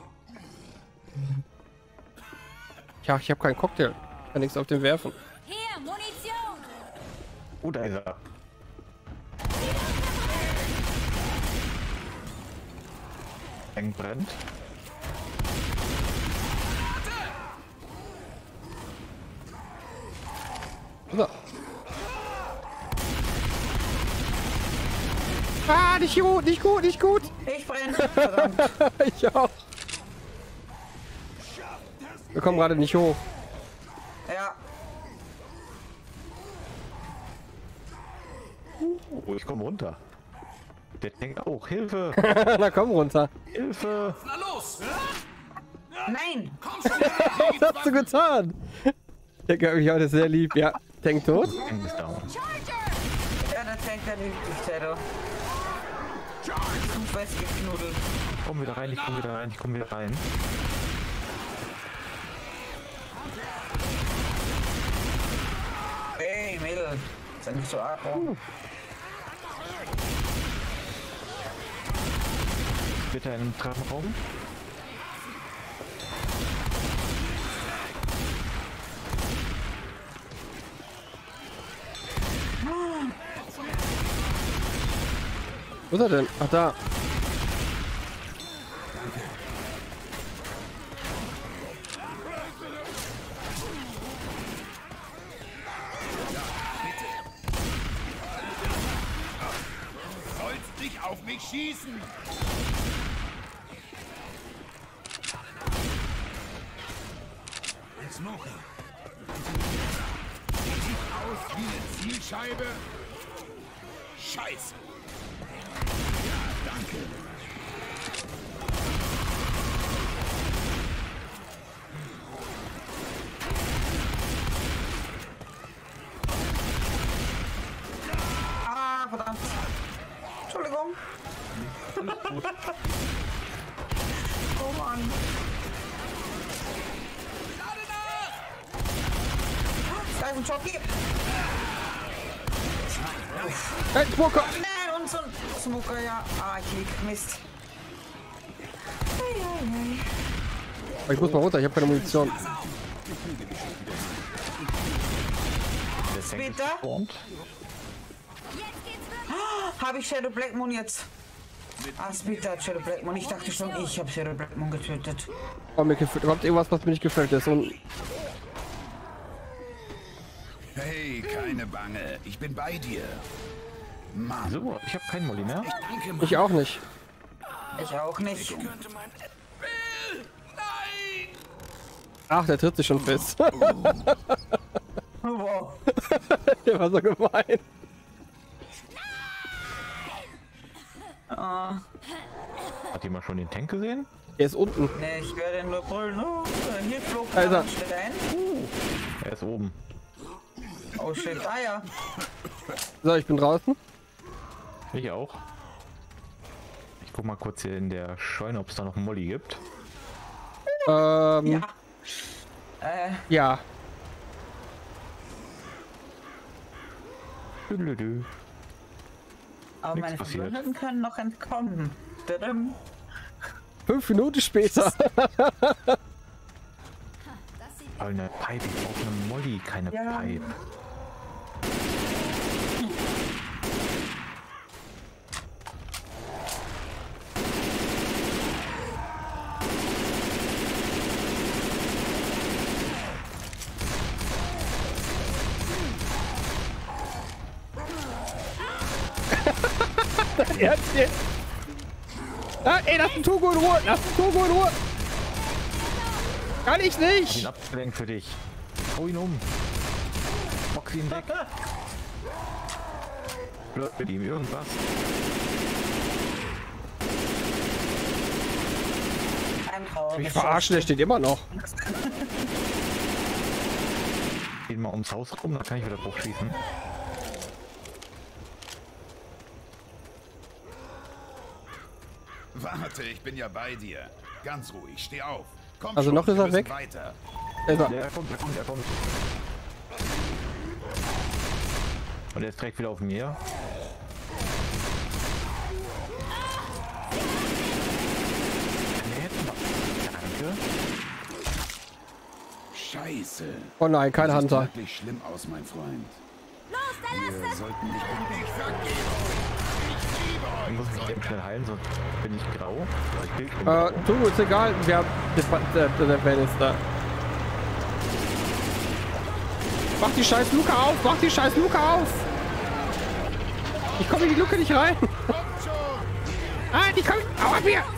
Ja, ich habe keinen Cocktail. Ich kann nichts auf den werfen. Hier, Munition. Oh, da ist er. Eng brennt. So. Ah, nicht gut, nicht gut, nicht gut. Ich brenne. Verdammt. Ich auch. Wir kommen gerade nicht hoch. Ja. Oh, ich komme runter. Der denkt auch, Hilfe! Na komm runter. Hilfe! Na los! Nein! Komm schon! Was hast du getan? Der gab mich heute sehr lieb. Ja, Tank tot. Tank ist down. Ja, der Tank hat richtig Zero. Zu fest geknuddelt. Komm wieder rein, ich komm wieder rein, ich komm wieder rein. Hey, Mädel. Ist ja nicht so arg. Bitte in den Treppenraum. Wo ist er denn? Ach, da. Sollst nicht auf mich schießen! Smoker. Sieht aus wie eine Zielscheibe. Scheiße. Ja, danke. Ah, verdammt. Entschuldigung. Oh Mann. Da ist ein Jockey. Hey, Smoker! Nein, und so ein Smoker, ja. Ah, ich lieg. Mist. Ich muss mal runter, ich habe keine Munition. Der Tank ist Bitte? gespawnt. Habe ich Shadow Black Moon jetzt? Ah, Speed hat Shadow Black Moon. Ich dachte schon, ich habe Shadow Black Moon getötet. Oh, mir kommt irgendwas, was mir nicht gefällt ist. Und Hey, keine Bange. Ich bin bei dir. Mann, So, ich habe keinen Molly mehr. danke, Mann. ich auch nicht. Ich auch nicht. Könnte mein... Bill! Nein! Ach, der tritt sich schon fest. Wow. Der war so gemein. Ah, Hat jemand schon den Tank gesehen? Der ist unten. ne, ich werde nur brüllen. Oh, hier flog Alter. ein Stein. Er ist oben. Oh shit, ah ja. So, ich bin draußen. Ich auch. Ich guck mal kurz hier in der Scheune, ob es da noch einen Molly gibt. Ja. Ja. Düdelüdü. Aber Nichts meine passiert. Verbündeten können noch entkommen. Tadam. 5 Minuten später. Das sieht Aber eine Pipe, ich brauche eine Molly, keine Ja. Pipe. Ernst jetzt? Ah, ey, lass den Togo in Ruhe! Lass den Togo in Ruhe! Kann ich Ich bin nicht! abgelenkt für dich. Hau ihn um. Box ihn weg. Flirt mit ihm irgendwas. Ein Trauer. Ich verarsche, der steht immer noch. Gehen mal ums Haus rum, dann kann ich wieder drauf schießen. Warte, ich bin ja bei dir. Ganz ruhig, steh auf. Komm Also schon, noch ist wir er müssen weg? Weiter. Er ist er. Ja, er kommt. Und er ist direkt wieder auf mir. Danke. Scheiße. Oh nein, kein Das sieht Hunter. wirklich schlimm aus, mein Freund. los, da Wir lass sollten nicht unbedingt... Ich muss mich eben schnell heilen, sonst bin ich grau. Togo ist egal, wir haben der Van ist da. Mach die scheiß Luke auf! Mach die scheiß Luke auf! Ich komme in die Luke nicht rein! Ah, die kommt! Au ab hier!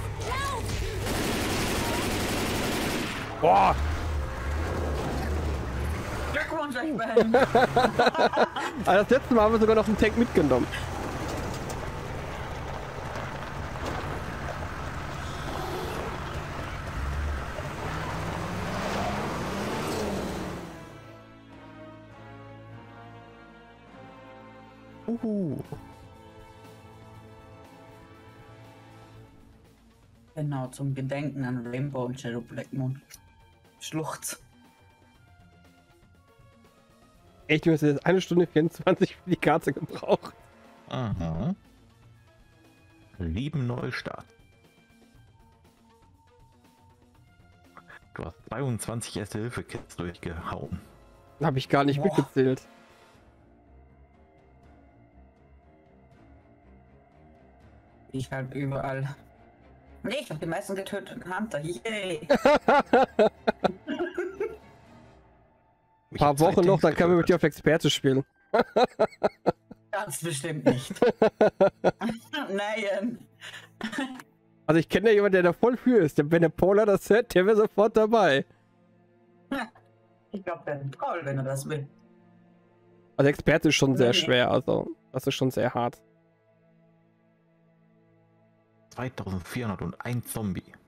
Boah! Glückwunsch, euch beiden. Also das letzte Mal haben wir sogar noch einen Tank mitgenommen. Genau, zum Gedenken an Rainbow und Shadow Black Moon. Schluchz. Echt, du hast jetzt 1 Stunde 24 für die Karte gebraucht. Aha. Lieben Neustart. Du hast 22 Erste-Hilfe-Kits durchgehauen. Habe ich gar nicht Boah. mitgezählt. Ich halt überall. Nee, ich habe die meisten getöteten Hunter. Yay! Ein paar Wochen noch, dann können wir mit dir auf Experte spielen. Ganz bestimmt nicht. Nein. Also ich kenne ja jemanden, der da voll für ist. Wenn der Paula das hört, der wäre sofort dabei. Ich glaube, der ist toll, wenn er das will. Also Experte ist schon sehr Nee. schwer, also das ist schon sehr hart. 2401 Zombie.